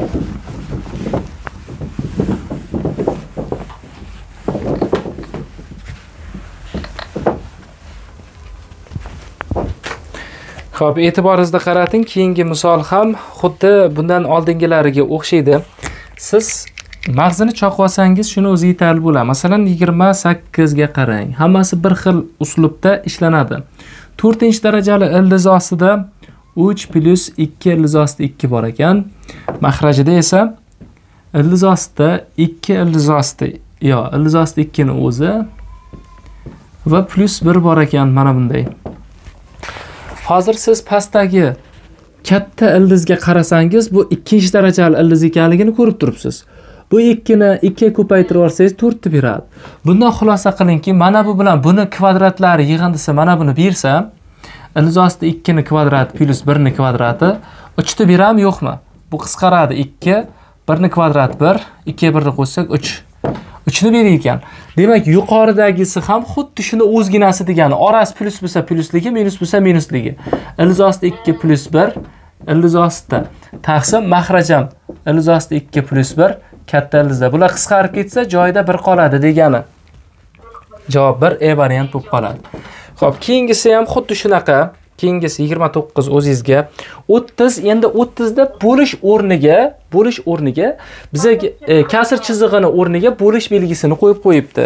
Xo'p, e'tiboringizni qarating, keyingi misol ham xuddi bundan oldingilariga o'xshaydi. Siz mag'zini choqib olsangiz, shuni o'zi yetarli bo'ladi. Masalan, yigirma sakkiz ga qarang. Hammasi bir xil uslubda ishlanadi. to'rtinchi darajali ildiz ostida uch plus ikki ildiz ostida ikki bor ekan. Mahrajida esa ildiz ostida ikki ildiz ostida, yo, ildiz ostida ikki ni o'zi va plus bir bor ekan, mana bunday. Hozir siz pastdagi katta ildizga qarasangiz, bu ikkinchi darajali ildiz ekanligini ko'rib turibsiz. Bu ikki ni ikki ga ko'paytirib olsangiz to'rt ni beradi. Bundan xulosa qilingki, mana bu bilan buni kvadratlari yig'indisi mana buni bersa, ildiz ostida ikki ni kvadrati plus bir ni kvadrati uch ni beradimi, yo'qmi? Bu qisqaradi. ikki, bir ni kvadrati bir, ikki ga bir ni qo'shsak uch. uch ni berar ekan. Demak, yuqoridagisi ham xuddi shuni o'zginasi degani. Orasi plus bo'lsa plusligi, minus bo'lsa minusligi. Ildiz ostida ikki plus bir, ildiz ostida taqsim mahrajam ildiz ostida ikki plus bir, katta ildizda. Bular qisqarib ketsa, joyida bir qoladi degani. Javob bir, E variant bo'lib qoladi. Xo'p, keyingisi ham xuddi shunaqa. Keyingisi yigirma to'qqiz o'zingizga. o'ttiz, endi o'ttiz da bo'lish o'rniga, bo'lish o'rniga bizga e, kasr chizig'ini o'rniga bo'lish belgisini qo'yib qo'yibdi.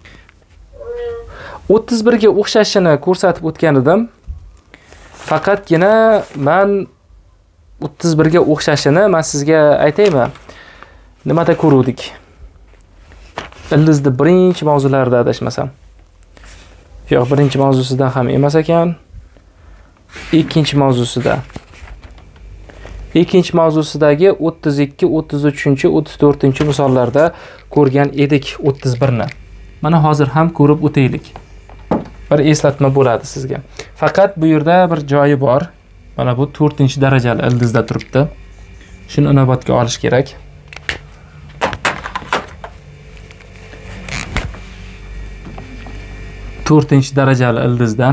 o'ttiz bir ga o'xshashini ko'rsatib o'tgan edim. Faqatgina men o'ttiz bir ga o'xshashini men sizga aytaymi? Nimada ko'ruvdik? Ildizni birinchi mavzularida adashmasam. Yo'q, birinchi mavzusidan ham emas ekan. Ikkinchi mavzusida. Ikkinchi mavzusidagi o'ttiz ikki, o'ttiz uch, o'ttiz to'rt misollarda ko'rgan edik o'ttiz bir ni. Mana hozir ham ko'rib o'taylik. Bir eslatma bo'ladi sizga. Faqat bu yerda bir joyi bor. Mana bu to'rtinchi darajali ildizda turibdi. Shuni inobatga olish kerak. to'rtinchi darajali ildizda.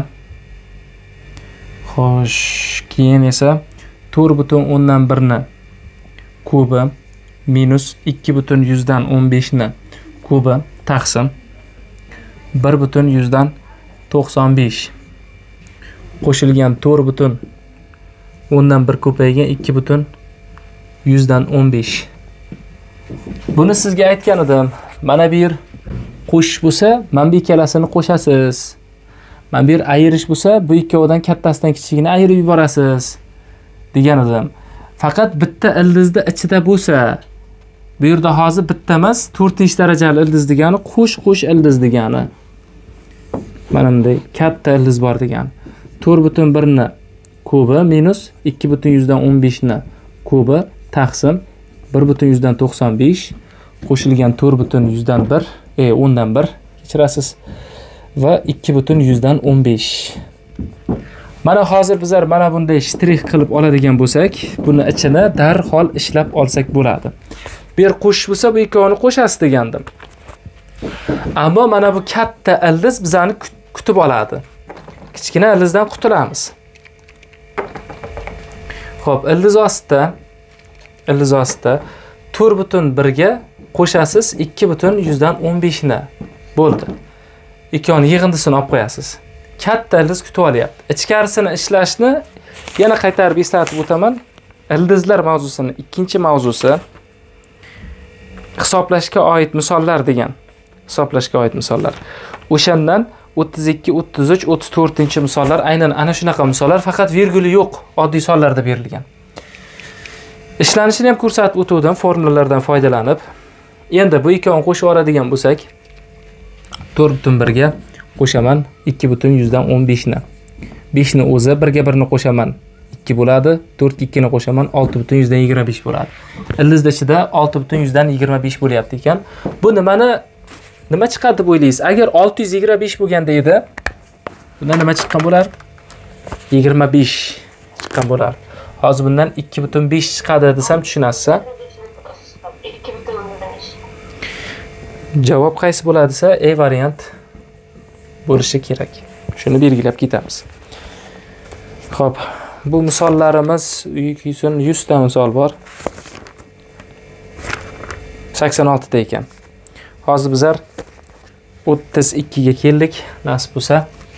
Xo'sh, keyin esa to'rt butun o'ndan bir ni kubi minus ikki butun yuzdan o'n besh ni kubi taqsim bir butun yuzdan to'qson besh qo'shilgan to'rt butun o'ndan bir ko'paygan ikki butun yuzdan o'n besh. Buni sizga aytgan edim. Mana bu yer qo'shish bo'lsa, mana bu ikkalasini qo'shasiz. Mana bu yer ayirish bo'lsa, bu ikkovidan kattasidan kichigini ayirib yuborasiz degan edim. Faqat bitta ildizda ichida bo'lsa, bu yerda hozir bitta emas, to'rtinchi darajali ildiz degani qo'sh-qo'sh ildiz degani. Mana bunday katta ildiz bor degani. to'rt butun bir ni kubi minus ikki butun yuzdan o'n besh ni kubi taqsim bir butun yuzdan to'qson besh qo'shilgan to'rt butun yuzdan bir, e o'ndan bir kechirasiz va ikki butun yuzdan o'n besh. Mana hozir bizlar mana bunday shtrix qilib oladigan bo'lsak, buni ichini darhol ishlab olsak bo'ladi. Bu yer qo'shish bo'lsa, bu ikkovini qo'shasiz degandim. Ammo mana bu katta ildiz bizani kutib oladi. Kichkina ildizdan qutulamiz. Xo'p, ildiz ostida ildiz ostida to'rt butun bir ga qo'shasiz ikki butun yuzdan o'n besh ni. Bo'ldi. Ikkovini yig'indisini olib qo'yasiz. Katta ildiz kutib olyapti. Ichkarisini ishlashni yana qaytarib eslatib o'taman. Ildizlar mavzusini ikkinchi mavzusi hisoblashga oid misollar degan. Hisoblashga oid misollar. O'shandan o'ttiz ikki, o'ttiz uch, o'ttiz to'rt misollar aynan ana shunaqa misollar, faqat virguli yo'q, oddiy sonlarda berilgan. Ishlanishini ham ko'rsatib o'tuvdim formulalardan foydalanib. Endi bu ikkovini qo'shib oladigan bo'lsak, to'rt butun bir ga qo'shaman ikki butun yuzdan o'n besh ni. besh ni o'zi bir ga bir ni qo'shaman ikki bo'ladi, to'rt ga ikki ni qo'shaman olti butun yuzdan yigirma besh bo'ladi. Ildizda ichida olti butun yuzdan yigirma besh bo'lyapti ekan. Bu nimani nima chiqadi deb o'ylaysiz? Agar olti yuz yigirma besh bo'lganda edi, bundan nima chiqqan bo'lar? yigirma besh chiqqan bo'lar. Hozir bundan ikki butun besh chiqadi desam tushunasiz. Javob qaysi bo'ladi desa, E variant bo'lishi kerak. Shuni belgilab ketamiz. Xo'p, bu misollarimiz yuz ta misol bor. sakson olti ta ekan. Hozir bizlar o'ttiz ikki ga keldik. Nasib bo'lsa,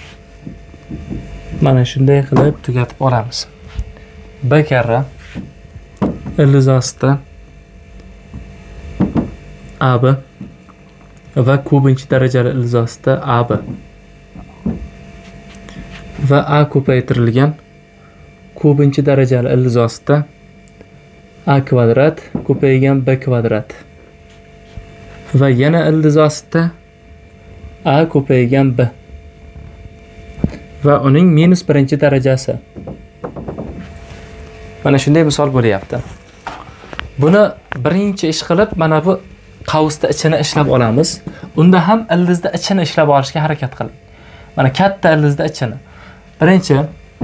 mana shunday qilib tugatib olamiz. B karra ildiz ostida A B va ko'pinchi darajali ildiz ostida A B va A ko'paytirilgan ko'pinchi darajali ildiz ostida A kvadrat ko'paygan B kvadrat va yana ildiz ostida A ko'paygan B va uning minus birinchi darajasi. Mana shunday misol bo'lyapti. Buni birinchi ish qilib mana bu qavsda ichini ishlab olamiz. Unda ham ildizda ichini ishlab olishga harakat qiling. Mana katta ildizda ichini. Birinchi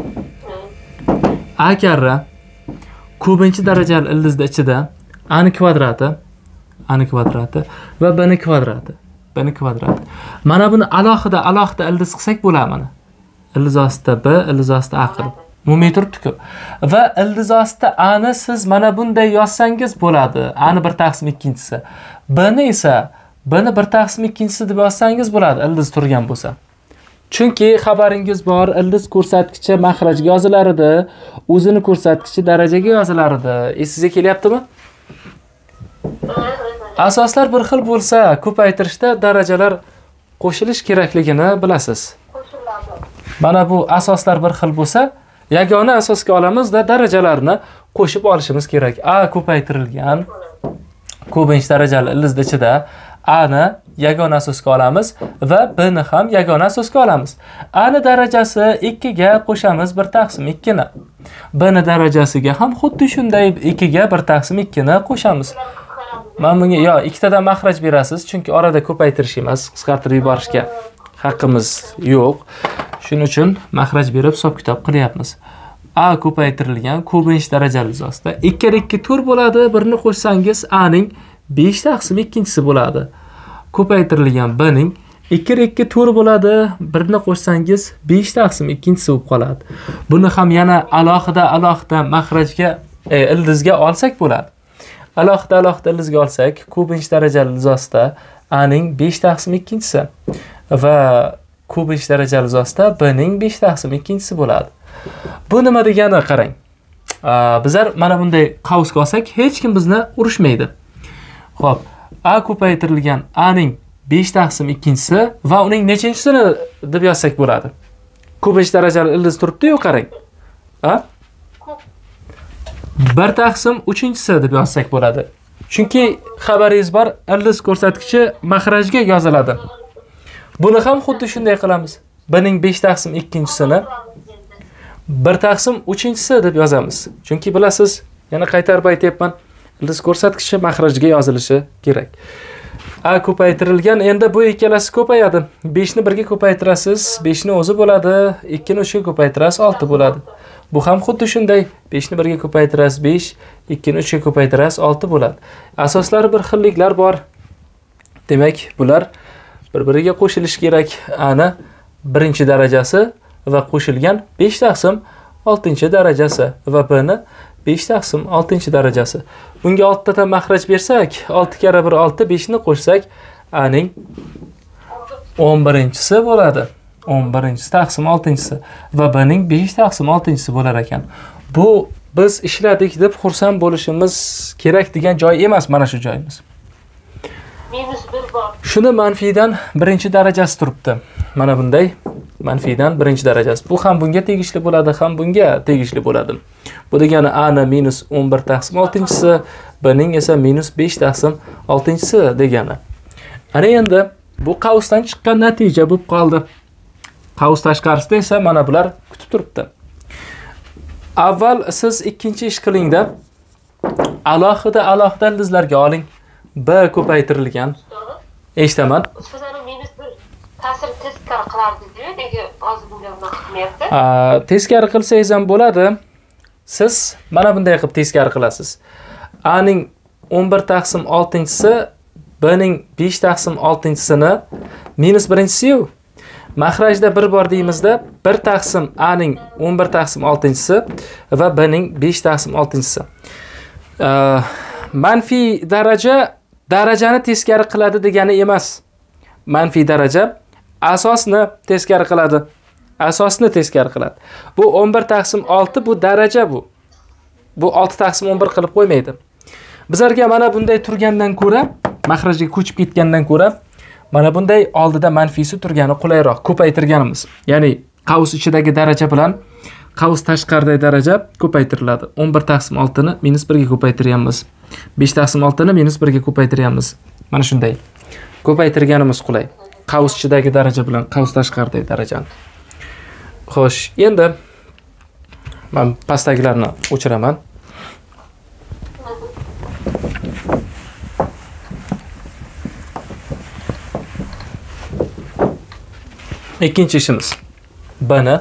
A karra ko'pinchi darajali ildizda ichida A ni kvadrati, A ni kvadrati va B ni kvadrati, B ni kvadrati. Mana buni alohida alohida ildiz qilsak bo'ladi mana. Ildiz ostida B, ildiz ostida A qilib. Umumiy turibdi-ku. Va ildiz ostida A ni siz mana bunday yozsangiz bo'ladi. A ni bir taqsim ikkinchisi. B ni esa B ni bir taqsim ikkinchisi deb yozsangiz bo'ladi, ildiz turgan bo'lsa. Chunki xabaringiz bor, ildiz ko'rsatkichi mahrajga yozilar edi, o'zini ko'rsatkichi darajaga yozilar edi. Esingizga kelyaptimi? Asoslar bir xil bo'lsa, ko'paytirishda darajalar qo'shilish kerakligini bilasiz. Mana bu asoslar bir xil bo'lsa, yagona asosga olamizda darajalarni qo'shib olishimiz kerak. A ko'paytirilgan ko'pinchi darajali ildiz ichida A ni yagona asosga olamiz va B ni ham yagona asosga olamiz. A ni darajasi ikki ga qo'shamiz bir taqsim ikki ni. B ni darajasiga ham xuddi shunday ikki ga bir taqsim ikki ni qo'shamiz. Men bunga yo ikkitadan mahraj berasiz, chunki orada ko'paytirish emas, qisqartirib yuborishga haqqimiz yo'q. Shuning uchun mahraj berib hisob-kitob qilyapmiz. A ko'paytirilgan ko'pinchi darajali asosda ikki ga ikki to'rt bo'ladi. Birini qo'shsangiz A ning besh taqsim ikkinchisi bo'ladi. Ko'paytirilgan B ning ikki ga ikki to'rt bo'ladi. Birini qo'shsangiz besh taqsim ikkinchisi bo'lib qoladi. Buni ham yana alohida alohida mahrajga e, ildizga olsak bo'ladi. Alohida alohida ildizga olsak, ko'pinchi darajali asosda A ning besh taqsim ikkinchisi va ko'pinchi darajali asosda B ning besh taqsim ikkinchisi bo'ladi. Bu nima degani qarang. Bizlar mana bunday qavsga olsak, hech kim bizni urushmaydi. Xo'p, A ko'paytirilgan A ning besh taqsim ikkinchisi va uning nechinchisini deb yozsak bo'ladi? Ko'pinchi darajali ildiz turibdi-yu, qarang. Ha? bir taqsim uchinchisi deb yozsak bo'ladi. Chunki xabaringiz bor, ildiz ko'rsatkichi mahrajga yoziladi. Buni ham xuddi shunday qilamiz. B ning besh taqsim ikkinchisini bir taqsim uchinchisi deb yozamiz. Chunki bilasiz, yana qaytarib aytayapman, ildiz ko'rsatkichi mahrajga yozilishi kerak. A ko'paytirilgan, endi bu ikkalasi ko'payadi. besh ni bir ga ko'paytirasiz, besh ni o'zi bo'ladi, ikki ni uch ga ko'paytirasiz, olti bo'ladi. Bu ham xuddi shunday, besh ni bir ga ko'paytirasiz, besh, ikki ni uch ga ko'paytirasiz, olti bo'ladi. Asoslari bir xilliklar bor. Demak, bular bir-biriga qo'shilishi kerak. A ni birinchi darajasi va qo'shilgan besh taqsim oltinchi darajasi va B ni besh taqsim oltinchi darajasi. Bunga olti ta mahraj bersak, olti kara bir olti, besh ni qo'shsak, A ning o'n birinchisi bo'ladi. o'n birinchisi taqsim oltinchisi va B ning besh taqsim oltinchisi bo'lar ekan. Bu biz ishladik deb xursand bo'lishimiz kerak degan joy emas mana shu joyimiz. minus bir bor. Shuni manfiydan birinchi darajasi turibdi. Mana bunday manfiydan birinchi darajasi. Bu ham bunga tegishli bo'ladi, ham bunga tegishli bo'ladi. Bu degani A ni minus o'n bir taqsim oltinchisi, B ning esa minus besh taqsim oltinchisi degani. Ana endi bu qavsdan chiqqan natija bo'lib qoldi. Qavs tashqarisida esa mana bular kutib turibdi. Avval siz ikkinchi ish qilingda alohida alohida ildizlarga oling. B ko'paytirilgan. Eshitaman. O'zbekistonda minus bir ta'sir teskari qilardi dedi, nega hozir bunday qilmayapti? Teskari qilsangiz ham bo'ladi. Siz mana bunday qilib teskari qilasiz. A ning o'n bir taqsim oltinchisi, B ning besh taqsim oltinchisini minus birinchisi-yu. Mahrajda bir bor deymizda, bir taqsim A ning o'n bir taqsim oltinchisi va B ning besh taqsim oltinchisi. Manfiy daraja darajani teskari qiladi degani emas. Manfiy daraja asosni teskari qiladi. Asosni teskari qiladi. Bu o'n bir taqsim olti bu daraja bu. Bu olti taqsim o'n bir qilib qo'ymaydi. Bizlarga mana bunday turgandan ko'ra, mahrajga ko'chib ketgandan ko'ra, mana bunday oldida manfiysi turgani qulayroq, ko'paytirganimiz. Ya'ni qavs ichidagi daraja bilan qavs tashqaridagi daraja ko'paytiriladi. o'n bir taqsim olti ni minus bir ga ko'paytiryapmiz. besh taqsim olti ni minus bir ga ko'paytiryapmiz. Mana shunday. Ko'paytirganimiz qulay. Qavs ichidagi daraja bilan qavs tashqaridagi darajani. Xo'sh, endi men pastdagilarni o'chiraman. Ikkinchi ishimiz bni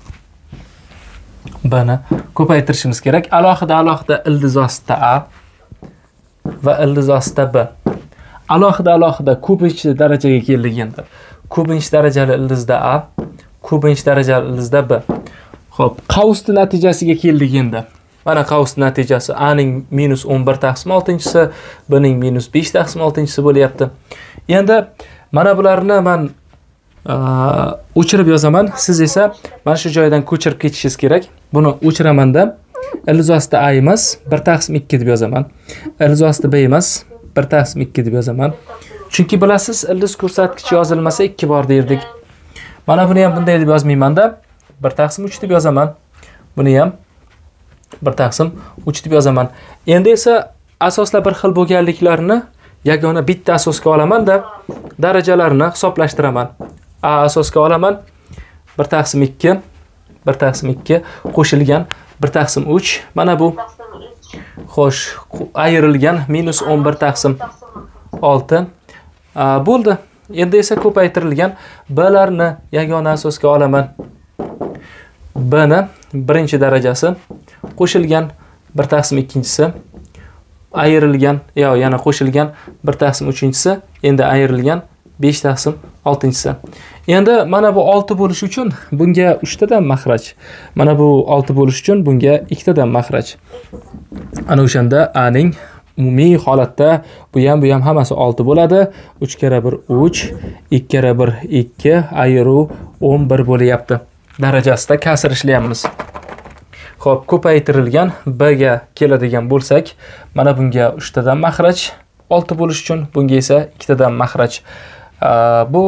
bni ko'paytirishimiz kerak. Alohida alohida ildiz ostida a va ildiz ostida b. Alohida alohida ko'pinchi darajaga kelganda ko'pinchi darajali ildizda a, ko'pinchi darajali ildizda b. Xo'p, qavsning natijasiga kelganda mana qavsning natijasi a ning minus o'n bir taqsim oltinchisi, b ning minus besh taqsim oltinchisi bo'lyapti. Endi mana bularni men o'chirib yozaman. Siz esa mana shu joydan ko'chirib ketishingiz kerak. Buni o'chiramanda ildiz ostida a emas, bir taqsim ikki deb yozaman. Ildiz ostida b emas, bir taqsim ikki deb yozaman. Chunki bilasiz, ildiz ko'rsatkichi yozilmasa ikki bor derdik. Mana buni ham bunday deb yozmayman-da, bir taqsim uch deb yozaman. Buni ham bir taqsim uch deb yozaman. Endi esa asoslar bir xil bo'lganliklarini yagona bitta asosga olaman-da, darajalarni hisoblashtiraman. A asosga olaman bir taqsim ikki, bir taqsim ikki qo'shilgan bir taqsim uch. Mana bu. Xo'sh, ayrilgan minus o'n bir taqsim olti. Bo'ldi. Endi esa ko'paytirilgan b larni yagona asosga olaman. B ni birinchi darajasi qo'shilgan bir taqsim ikkinchisi, ayrilgan, yo yana qo'shilgan bir taqsim uchinchisi, endi ayrilgan besh taqsim oltinchisi. Endi mana bu olti bo'lish uchun bunga uch tadan mahraj. Mana bu olti bo'lish uchun bunga ikki tadan mahraj. Ana o'shanda a ning umumiy holatda bu ham bu ham hammasi olti bo'ladi. uch kara bir uch, ikki kara bir ikki, ayiruv o'n bir bo'lyapti. Darajasida kasr ishlayapmiz. Xo'p, ko'paytirilgan b ga keladigan bo'lsak, mana bunga uch tadan mahraj, olti bo'lish uchun bunga esa ikki tadan mahraj. Bu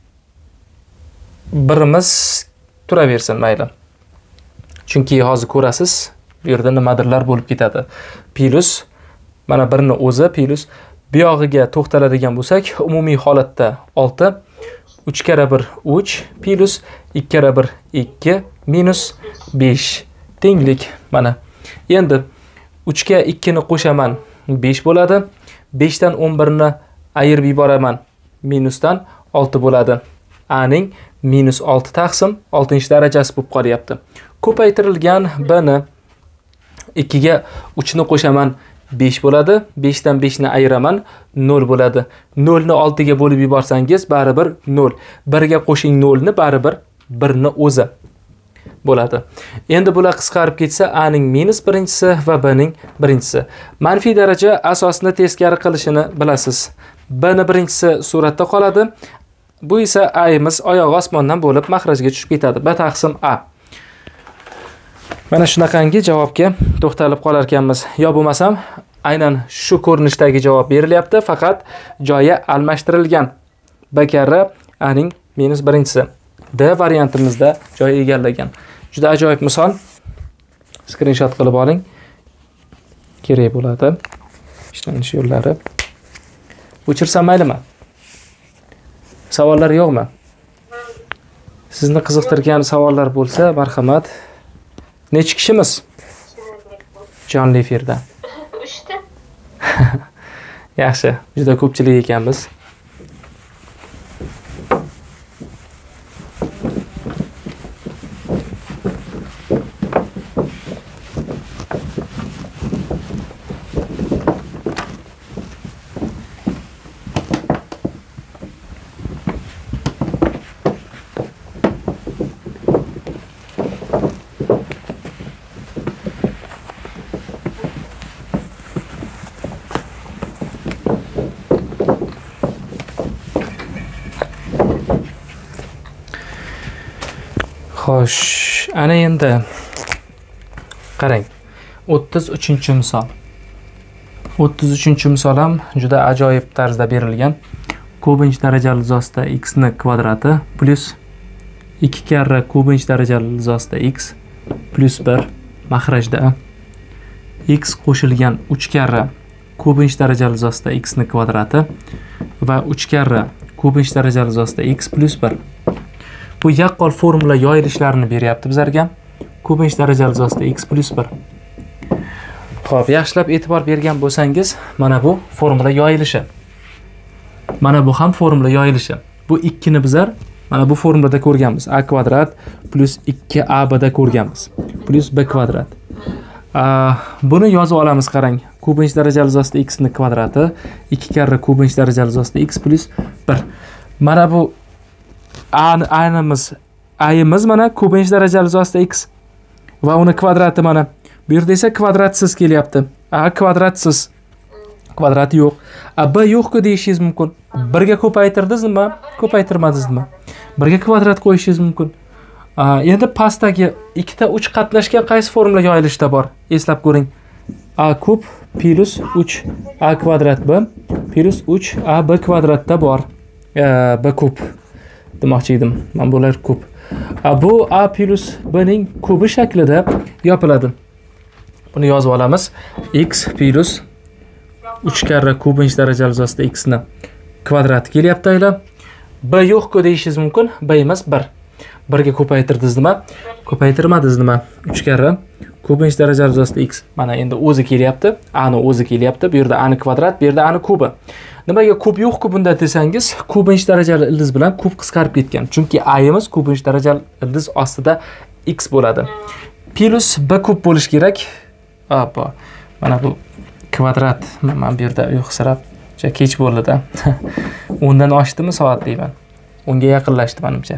birimiz turaversin, mayli. Chunki hozir ko'rasiz, bu yerda nimadirlar bo'lib ketadi. Plus mana birini o'zi plus bu yog'iga to'xtaladigan bo'lsak, umumiy holatda olti, uch kara bir uch plus ikki kara bir ikki minus besh tenglik. Mana endi uch ga ikki ni qo'shaman, besh bo'ladi. besh dan o'n bir ni ayirib yuboraman, minusdan olti bo'ladi. A ning minus olti taqsim oltinchi darajasi bo'lib qolyapti. Ko'paytirilgan b ni ikki ga uch ni qo'shaman, besh bo'ladi. besh dan besh ni ayiraman, nol bo'ladi. nol ni olti ga bo'lib yuborsangiz baribir nol. bir ga qo'shing nol ni baribir bir ni o'zi bo'ladi. Endi bular qisqarib ketsa a ning minus birinchisi va b ning birinchisi. Manfiy daraja asosni teskari qilishini bilasiz. B ni birinchisi suratda qoladi. Bu esa a imiz oyog'i osmondan bo'lib mahrajga tushib ketadi. b taqsim a. Mana shunaqangi javobga to'xtalib qolar ekanmiz. Yo bo'lmasam, aynan shu ko'rinishdagi javob berilyapti, faqat joyi almashtirilgan. B karra a ning minus birinchisi. D variantimizda joy egallagan. Juda ajoyib misol. Screenshot qilib oling. Kerak bo'ladi. Ishlanish yo'llari. O'chirsam maylimi? Savollar yo'qmi? Sizni qiziqtirgan savollar bo'lsa, marhamat. Necha kishimiz? Jonli efirda. uch ta. Yaxshi, juda ko'pchilik ekanmiz. Xo'sh, ana endi qarang. o'ttiz uchinchi misol. o'ttiz uchinchi misol ham juda ajoyib tarzda berilgan. Kubinch darajali izosida x ni kvadrati plus ikki karra kubinch darajali izosida x plus bir mahrajda x qo'shilgan uch karra kubinch darajali izosida x ni kvadrati va uch karra kubinch darajali izosida x plus bir. Bu yaqqol formula yoyilishlarini beryapti bizlarga. Kubinch darajali izosida x plus bir. Xo'p, yaxshilab e'tibor bergan bo'lsangiz, mana bu formula yoyilishi. Mana bu ham formula yoyilishi. Bu ikki ni bizlar mana bu formulada ko'rganmiz. A kvadrat plus ikki A B da ko'rganmiz. Plus B kvadrat. Buni yozib olamiz, qarang. Kubinch darajali izosida x ni kvadrati ikki karra kubinch darajali izosida x plus bir. Mana bu A'imiz, A'imiz mana kubinch darajali izosida x va uni kvadrati mana. Bu yerda esa kvadratsiz kelyapti. A kvadratsiz. Kvadrati yo'q. A B yo'q-ku deyishingiz mumkin. bir ga ko'paytirdingizmi? Ko'paytirmadingizmi? bir ga kvadrat qo'yishingiz mumkin. Endi pastdagi ikkita uch qatnashgan qaysi formula yoyilishda bor? Eslab ko'ring. A kub plus uch A kvadrat B plus uch A B kvadratda bor. B kub demoqchi edim. Men bular kub. Bu A plus B ning kubi shaklida yopiladi. Buni yozib olamiz. X plus uch karra kubinch darajali izosida x ni kvadrati kelyapti ayla. B yo'q-ku deyishingiz mumkin. B emas bir. bir ga ko'paytirdingizmi? Ko'paytirmadingizmi? uch karra kubinch darajali izosida x. Mana endi o'zi kelyapti. A ni o'zi kelyapti. Bu yerda A ni kvadrat, bu yerda A ni kubi. Nimaga kub yo'q-ku bunda desangiz, kubinch darajali ildiz bilan kub qisqarib ketgan. Chunki A'imiz kubinch darajali ildiz ostida x bo'ladi. Plus B kub bo'lish kerak. Apa. Mana bu kvadrat. Men bu yerda uyqusirab, juda kech bo'ldi-da. o'ndan oshdimi soat deyman. o'nga yaqinlashdi menimcha.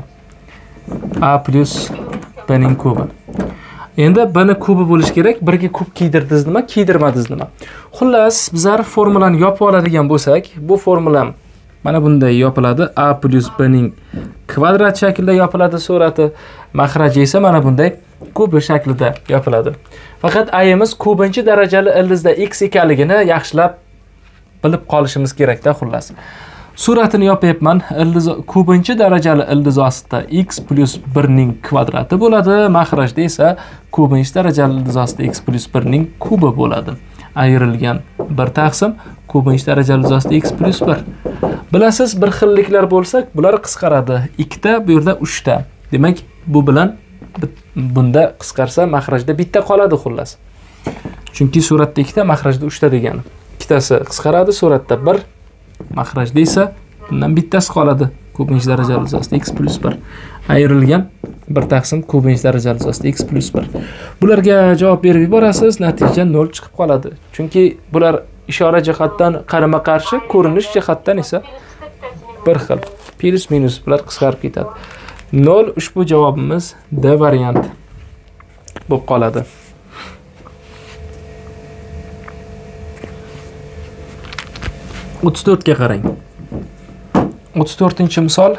A plus B ning kubi. Endi B ni kubi bo'lish kerak. bir ga kub kiydirdingizmi, kiydirmadingizmi? Xullas, bizlar formulani yopib oladigan bo'lsak, bu formulam mana bunday yopiladi. A plus B ning kvadrat shaklida yopiladi surati. Mahraji esa mana bunday kubi shaklida yopiladi. Faqat A'imiz kubinchi darajali ildizda x ekanligini yaxshilab bilib qolishimiz kerak-da xullas. Suratini yopayapman. Ildiz kubinchi darajali ildiz ostida x plus bir ning kvadrati bo'ladi. Mahrajda esa kubinchi darajali ildiz ostida x plus bir ning kubi bo'ladi. Ayrilgan bir taqsim kubinchi darajali ildiz ostida x plus bir. Bilasiz, bir xilliklar bo'lsak, bular qisqaradi. ikkita, bu yerda uchta. Demak, bu bilan bunda qisqarsa mahrajda bitta qoladi xullas. Chunki suratda ikkita, mahrajda uchta degani. Ikkitasi qisqaradi, suratda bir, mahrajda esa bundan bittasi qoladi. Kubinch darajali izosida x plus bir. Ayrilgan bir taqsim kubinch darajali izosida x plus bir. Bularga javob berib yuborasiz, natija nol chiqib qoladi. Chunki bular ishora jihatdan qarama-qarshi, ko'rinish jihatdan esa bir xil. Plus minus bular qisqarib ketadi. nol ushbu javobimiz D variant bo'lib qoladi. o'ttiz to'rt ga qarang. o'ttiz to'rtinchi misol.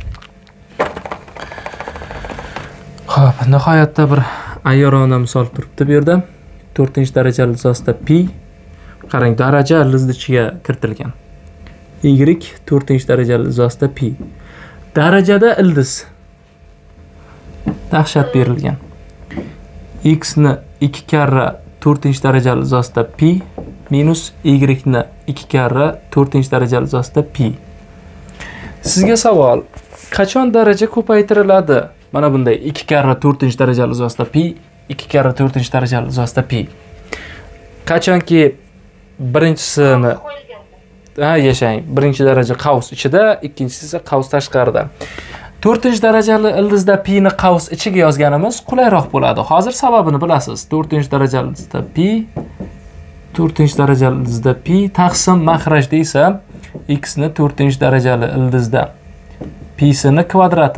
Xo'p, nihoyatda bir ayyorona misol turibdi bu yerda. to'rtinchi darajali izosida pi. Qarang, daraja ildiz ichiga kiritilgan. Y to'rtinchi darajali izosida pi. Darajada ildiz dahshat berilgan. X ni ikki karra to'rtinchi darajali izosida pi minus y ni ikki karra to'rtinchi darajali izosida pi. Sizga savol, qachon daraja ko'paytiriladi? Mana bunday ikki karra to'rtinchi darajali izosida pi, ikki karra to'rtinchi darajali izosida pi. Qachonki birinchisini ha yashang, birinchi daraja qavs ichida, ikkinchisi esa qavs tashqarida. to'rtinchi darajali ildizda pi ni qavs ichiga yozganimiz qulayroq bo'ladi. Hozir sababini bilasiz. to'rtinchi darajali ildizda pi, to'rtinchi darajali ildizda pi taqsim mahrajda esa x ni to'rtinchi darajali ildizda pi sini kvadrati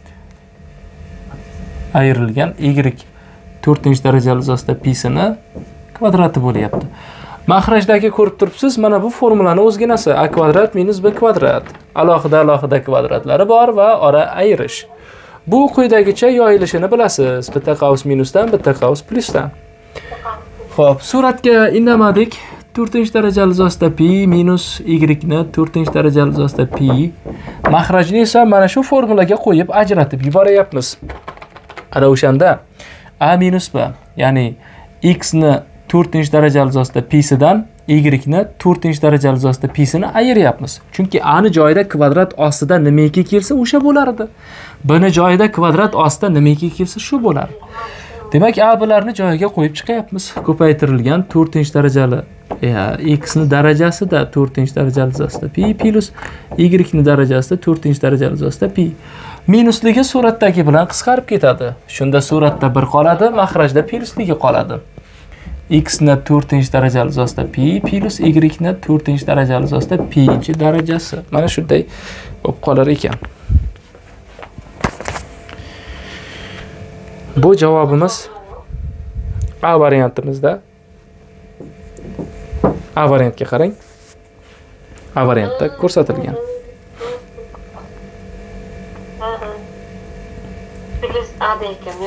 ayrilgan y to'rtinchi darajali izosida pi sini kvadrati bo'lyapti. Mahrajdagi ko'rib turibsiz, mana bu formulani o'zginasi a kvadrat minus b kvadrat. Alohida alohida kvadratlari bor va ora ayirish. Bu quyidagicha yoyilishini bilasiz. Bitta qavs minusdan, bitta qavs plyusdan. Xo'p, suratga indamadik. to'rtinchi darajali zosda pi minus y ni to'rtinchi darajali zosda pi. Mahrajni esa mana shu formulaga qo'yib ajratib yuboryapmiz. Ana o'shanda a minus b, ya'ni x ni to'rtinchi darajali zosda pi sidan y ni to'rtinchi darajali zosda pi sini ayiryapmiz. Chunki a ni joyida kvadrat ostida nimaki kelsa o'sha bo'lardi. b ni joyida kvadrat ostida nimaki kelsa shu bo'lardi. Demak, a blarni joyiga qo'yib chiqyapmiz. Ko'paytirilgan to'rtinchi darajali x ni darajasida to'rtinchi darajali zosda pi plus y ni darajasida to'rtinchi darajali zosda pi. Minusligi suratdagi bilan qisqarib ketadi. Shunda suratda bir qoladi, mahrajda plusligi qoladi. X ni to'rtinchi darajali zosda pi plus y ni to'rtinchi darajali zosda pi-chi darajasi. Mana shunday bo'lib qolar ekan. Bu javobimiz A variantimizda. A variantga qarang. A variantda ko'rsatilgan. Plus A ekan,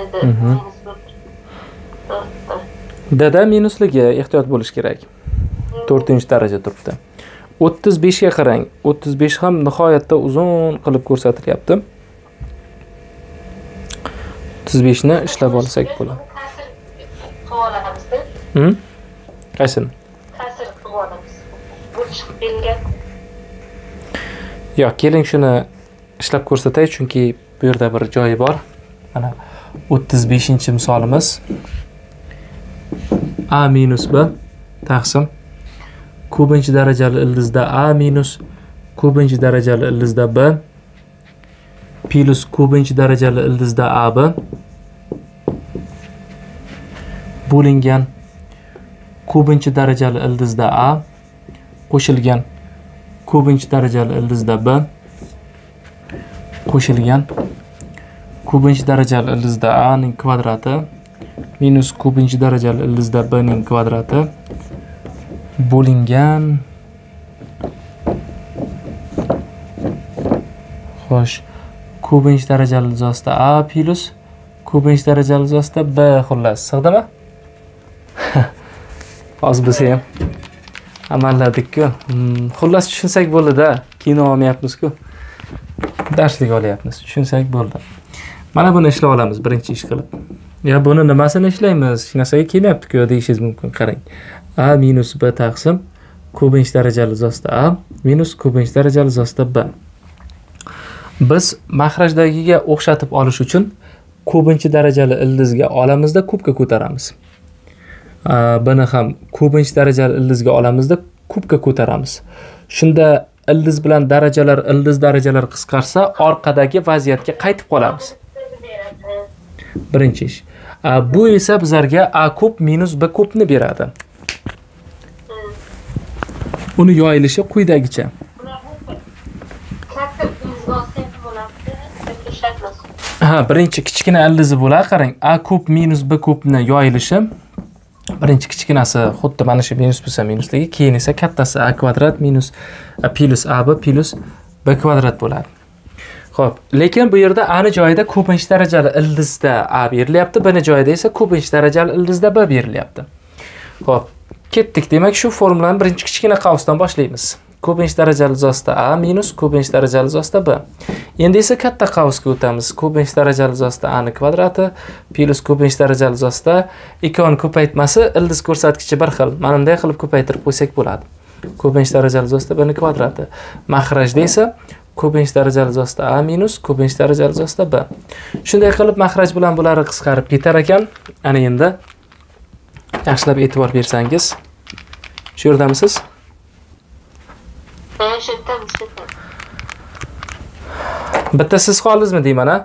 Dada minusligi ehtiyot bo'lish kerak. to'rtinchi daraja turibdi. o'ttiz besh ga qarang. o'ttiz besh ham nihoyatda uzun qilib ko'rsatilyapti. o'ttiz besh ni ishlab olsak bo'ladi. Hm? Qaysini? Ta'sir qilib olamiz. Bu chiqib kelgan. Yo'q, keling shuni ishlab ko'rsatay, chunki bu yerda bir joyi bor. Mana o'ttiz beshinchi misolimiz. A minus b taqsim kubinchi darajali ildizda a minus kubinchi darajali ildizda b plus kubinchi darajali ildizda ab bo'lingan kubinchi darajali ildizda a qo'shilgan kubinchi darajali ildizda b qo'shilgan kubinchi darajali ildizda a ning kvadrati minus kubinchi darajali ildizda b ning kvadrati bo'lingan xo'sh kubinchi darajali ildizda a plus kubinchi darajali ildizda b xullas sig'dimi? Hozir biz ham amalladik-ku. Xullas tushunsak bo'ldi-da, kino olmayapmiz-ku. Darslik olyapmiz. Tushunsak bo'ldi. Mana buni ishlab olamiz birinchi ish qilib. Ya buni nimasini ishlaymiz? Hech narsaga kelmayapti-ku deyishingiz mumkin. Qarang. A minus b taqsim kubinchi darajali ildizda a minus kubinchi darajali ildizda b. Biz mahrajdagiga o'xshatib olish uchun kubinchi darajali ildizga olamizda kubga ko'taramiz. Buni ham kubinchi darajali ildizga olamizda kubga ko'taramiz. Shunda ildiz bilan darajalar, ildiz darajalar qisqarsa, orqadagi vaziyatga qaytib qolamiz. Birinchi ish. Bu esa bizlarga a kub minus b kubni beradi. Uni yoyilishi quyidagicha. Ha, birinchi kichkina ildizi bo'lar, qarang. A kub minus b kubni yoyilishi birinchi kichkinasi xuddi mana shu minus bo'lsa minusligi, keyin esa kattasi a kvadrat minus plus ab plus b kvadrat bo'ladi. Xo'p, lekin bu yerda a ni joyida kubinchi darajali ildizda a berilyapti, b ni joyida esa kubinchi darajali ildizda b berilyapti. Xo'p, ketdik. Demak, shu formulani birinchi kichkina qavsdan boshlaymiz. Kubinchi darajali ildizda a minus kubinchi darajali ildizda b. Endi esa katta qavsga o'tamiz. Kubinchi darajali ildizda a ni kvadrati plus kubinchi darajali ildizda ikkovini ko'paytmasi ildiz ko'rsatkichi bir xil. Mana bunday qilib ko'paytirib qo'ysak bo'ladi. Kubinchi darajali ildizda b ni kvadrati. Mahrajda esa kubinchi darajali ildizda a minus kubinchi darajali ildizda b. Shunday qilib mahraj bilan bularni qisqarib ketar ekan. Ana endi yaxshilab e'tibor bersangiz, shu yerdamisiz? Ha, shu yerda, shu yerda. Bitta siz qoldingizmi deyman, ha?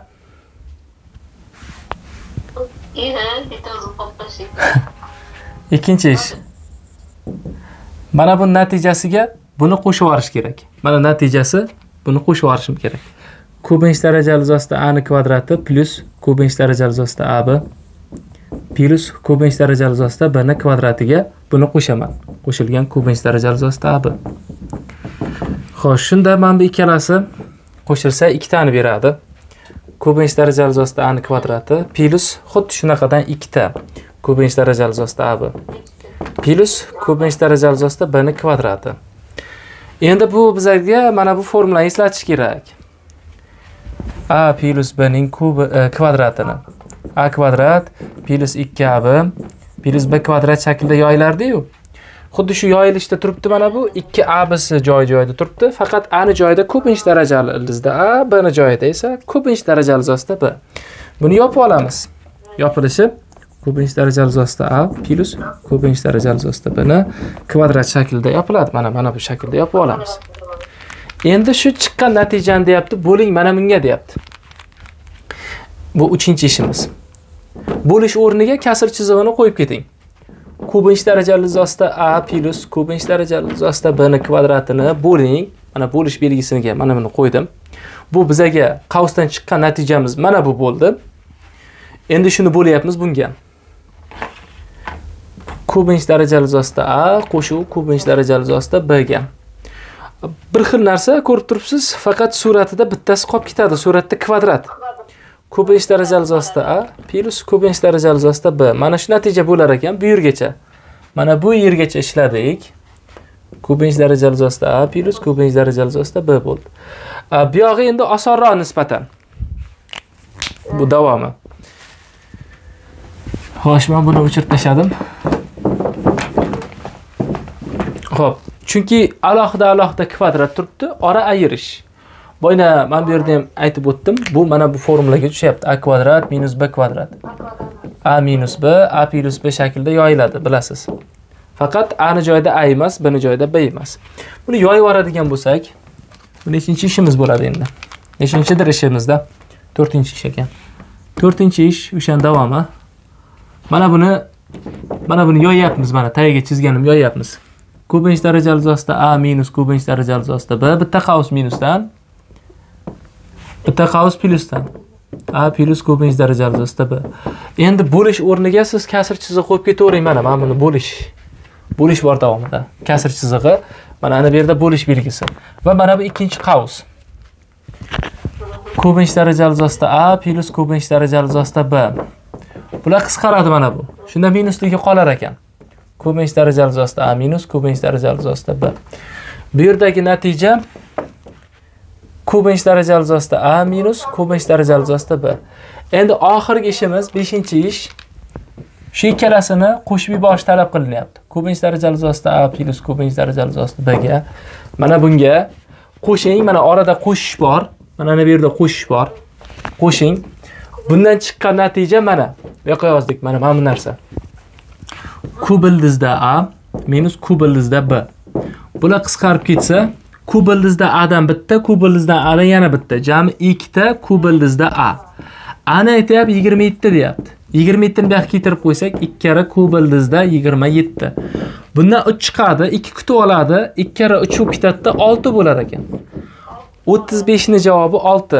Yo'q, bitta o'zim qo'llashim. Ikkinchi ish. Mana bu natijasiga buni qo'shib yuborish kerak. Mana natijasi buni qo'shib yuborishim kerak. Kubinchi darajali ildizda a ni kvadrati plus kubinchi darajali ildizda ab plus kubinchi darajali ildizda b ni kvadratiga buni qo'shaman. Qo'shilgan kubinchi darajali ildizda ab. Xo'sh, shunda mana bu ikkalasi qo'shilsa ikkitani beradi. ko'pinchi darajali zosda a ni kvadrati plus xuddi shunaqadan ikkita ko'pinchi darajali zosda a b plus ko'pinchi darajali zosda b ni kvadrati. Endi bu bizga mana bu formulani eslatish kerak. A plus b ning kubi kvadratini a kvadrat plus ikki a b plus b kvadrat shaklida yoyilardi-yu. Xuddi shu yoyilishda turibdi mana bu ikki a b'si joy-joyida turibdi. Faqat a ni joyida ko'pinchi darajali ildizda a, b ni joyida esa ko'pinchi darajali zosda b. Buni yopib olamiz. Yopilishi ko'pinchi darajali zosda a plus ko'pinchi darajali zosda b ni kvadrat shaklida yopiladi. Mana mana bu shaklda yopib olamiz. Endi shu chiqqan natijani deyapti, bo'ling mana bunga deyapti. Bu uchinchi ishimiz. Bo'lish o'rniga kasr chizig'ini qo'yib keting. Ko'pinchi darajali zosda a plus ko'pinchi darajali zosda b ni kvadratini bo'ling. Mana bo'lish belgisiga mana buni qo'ydim. Bu bizga qavsdan chiqqan natijamiz mana bu bo'ldi. Endi shuni bo'lyapmiz bunga. Ko'pinchi darajali zosda a qo'shuv ko'pinchi darajali zosda b ga. Bir xil narsa ko'rib turibsiz, faqat suratida bittasi qolib ketadi. Suratda kvadrat. Ko'pinchi darajali zosda a plus ko'pinchi darajali zosda b. Mana shu natija bo'lar ekan bu yergacha. Mana bu yergacha ishladik. Ko'pinchi darajali zosda a plus ko'pinchi darajali zosda b bo'ldi. Bu yog'i endi osonroq nisbatan. Bu davomi. Xo'sh, men buni o'chirib tashladim. Xo'p, chunki alohida-alohida kvadrat turibdi, ora ayirish. Boyna men bu yerda ham aytib o'tdim. Bu mana bu formulaga tushyapti. A kvadrat minus b kvadrat. A minus b, a plus b shaklida yoyiladi, bilasiz. Faqat a ni joyida a emas, b ni joyida b emas. Buni yoyib yuboradigan bo'lsak, bu nechinchi ishimiz bo'ladi endi? Nechinchidir ishimizda? to'rtinchi ish ekan. to'rtinchi ish o'shan davomi. Mana buni mana buni yoyapmiz, mana tagiga chizganim yoyapmiz. Ko'pinchi darajali zosda a minus ko'pinchi darajali zosda b, bitta qavs minusdan bitta qavs plusdan a plus ko'pinchi darajali zosda b. Endi bo'lish o'rniga siz kasr chizig'i qo'yib ketavering. Mana mana buni bo'lish. Bo'lish bor davomida. Kasr chizig'i, mana ana bu yerda bo'lish belgisi. Va mana bu ikkinchi qavs. Ko'pinchi darajali zosda a plus ko'pinchi darajali zosda b. Bular qisqaradi mana bu. Shunda minusligi qolar ekan. Ko'pinchi darajali zosda a minus ko'pinchi darajali zosda b. Bu yerdagi natija ko'pinchi darajali zosda a minus ko'pinchi darajali zosda b. Endi oxirgi ishimiz beshinchi ish. Shu ikkalasini qo'shib yuborish talab qilinyapti. Ko'pinchi darajali zosda a plus ko'pinchi darajali zosda b ga. Mana bunga qo'shing, mana orada qo'shish bor. Mana bu yerda qo'shish bor. Qo'shing. Bundan chiqqan natija mana. Bu yoqqa yozdik, mana mana bu narsa. Kub ildizda a minus kub ildizda b. Bular qisqarib ketsa, kub ildizda a dan bitta, kub ildizda a dan yana bitta. Jami ikkita kub ildizda a. A ni aytayapti yigirma yetti deyapti. yigirma yetti ni bu yoqqa keltirib qo'ysak, ikki karra kub ildizda yigirma yetti. Bundan uch chiqadi, ikki kutib oladi, ikki karra uch bo'lib ketadi, olti bo'lar ekan. o'ttiz besh ni javobi olti.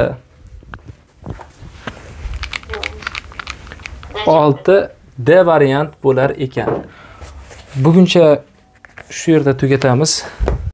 olti D variant bo'lar ekan. Buguncha shu yerda tugatamiz.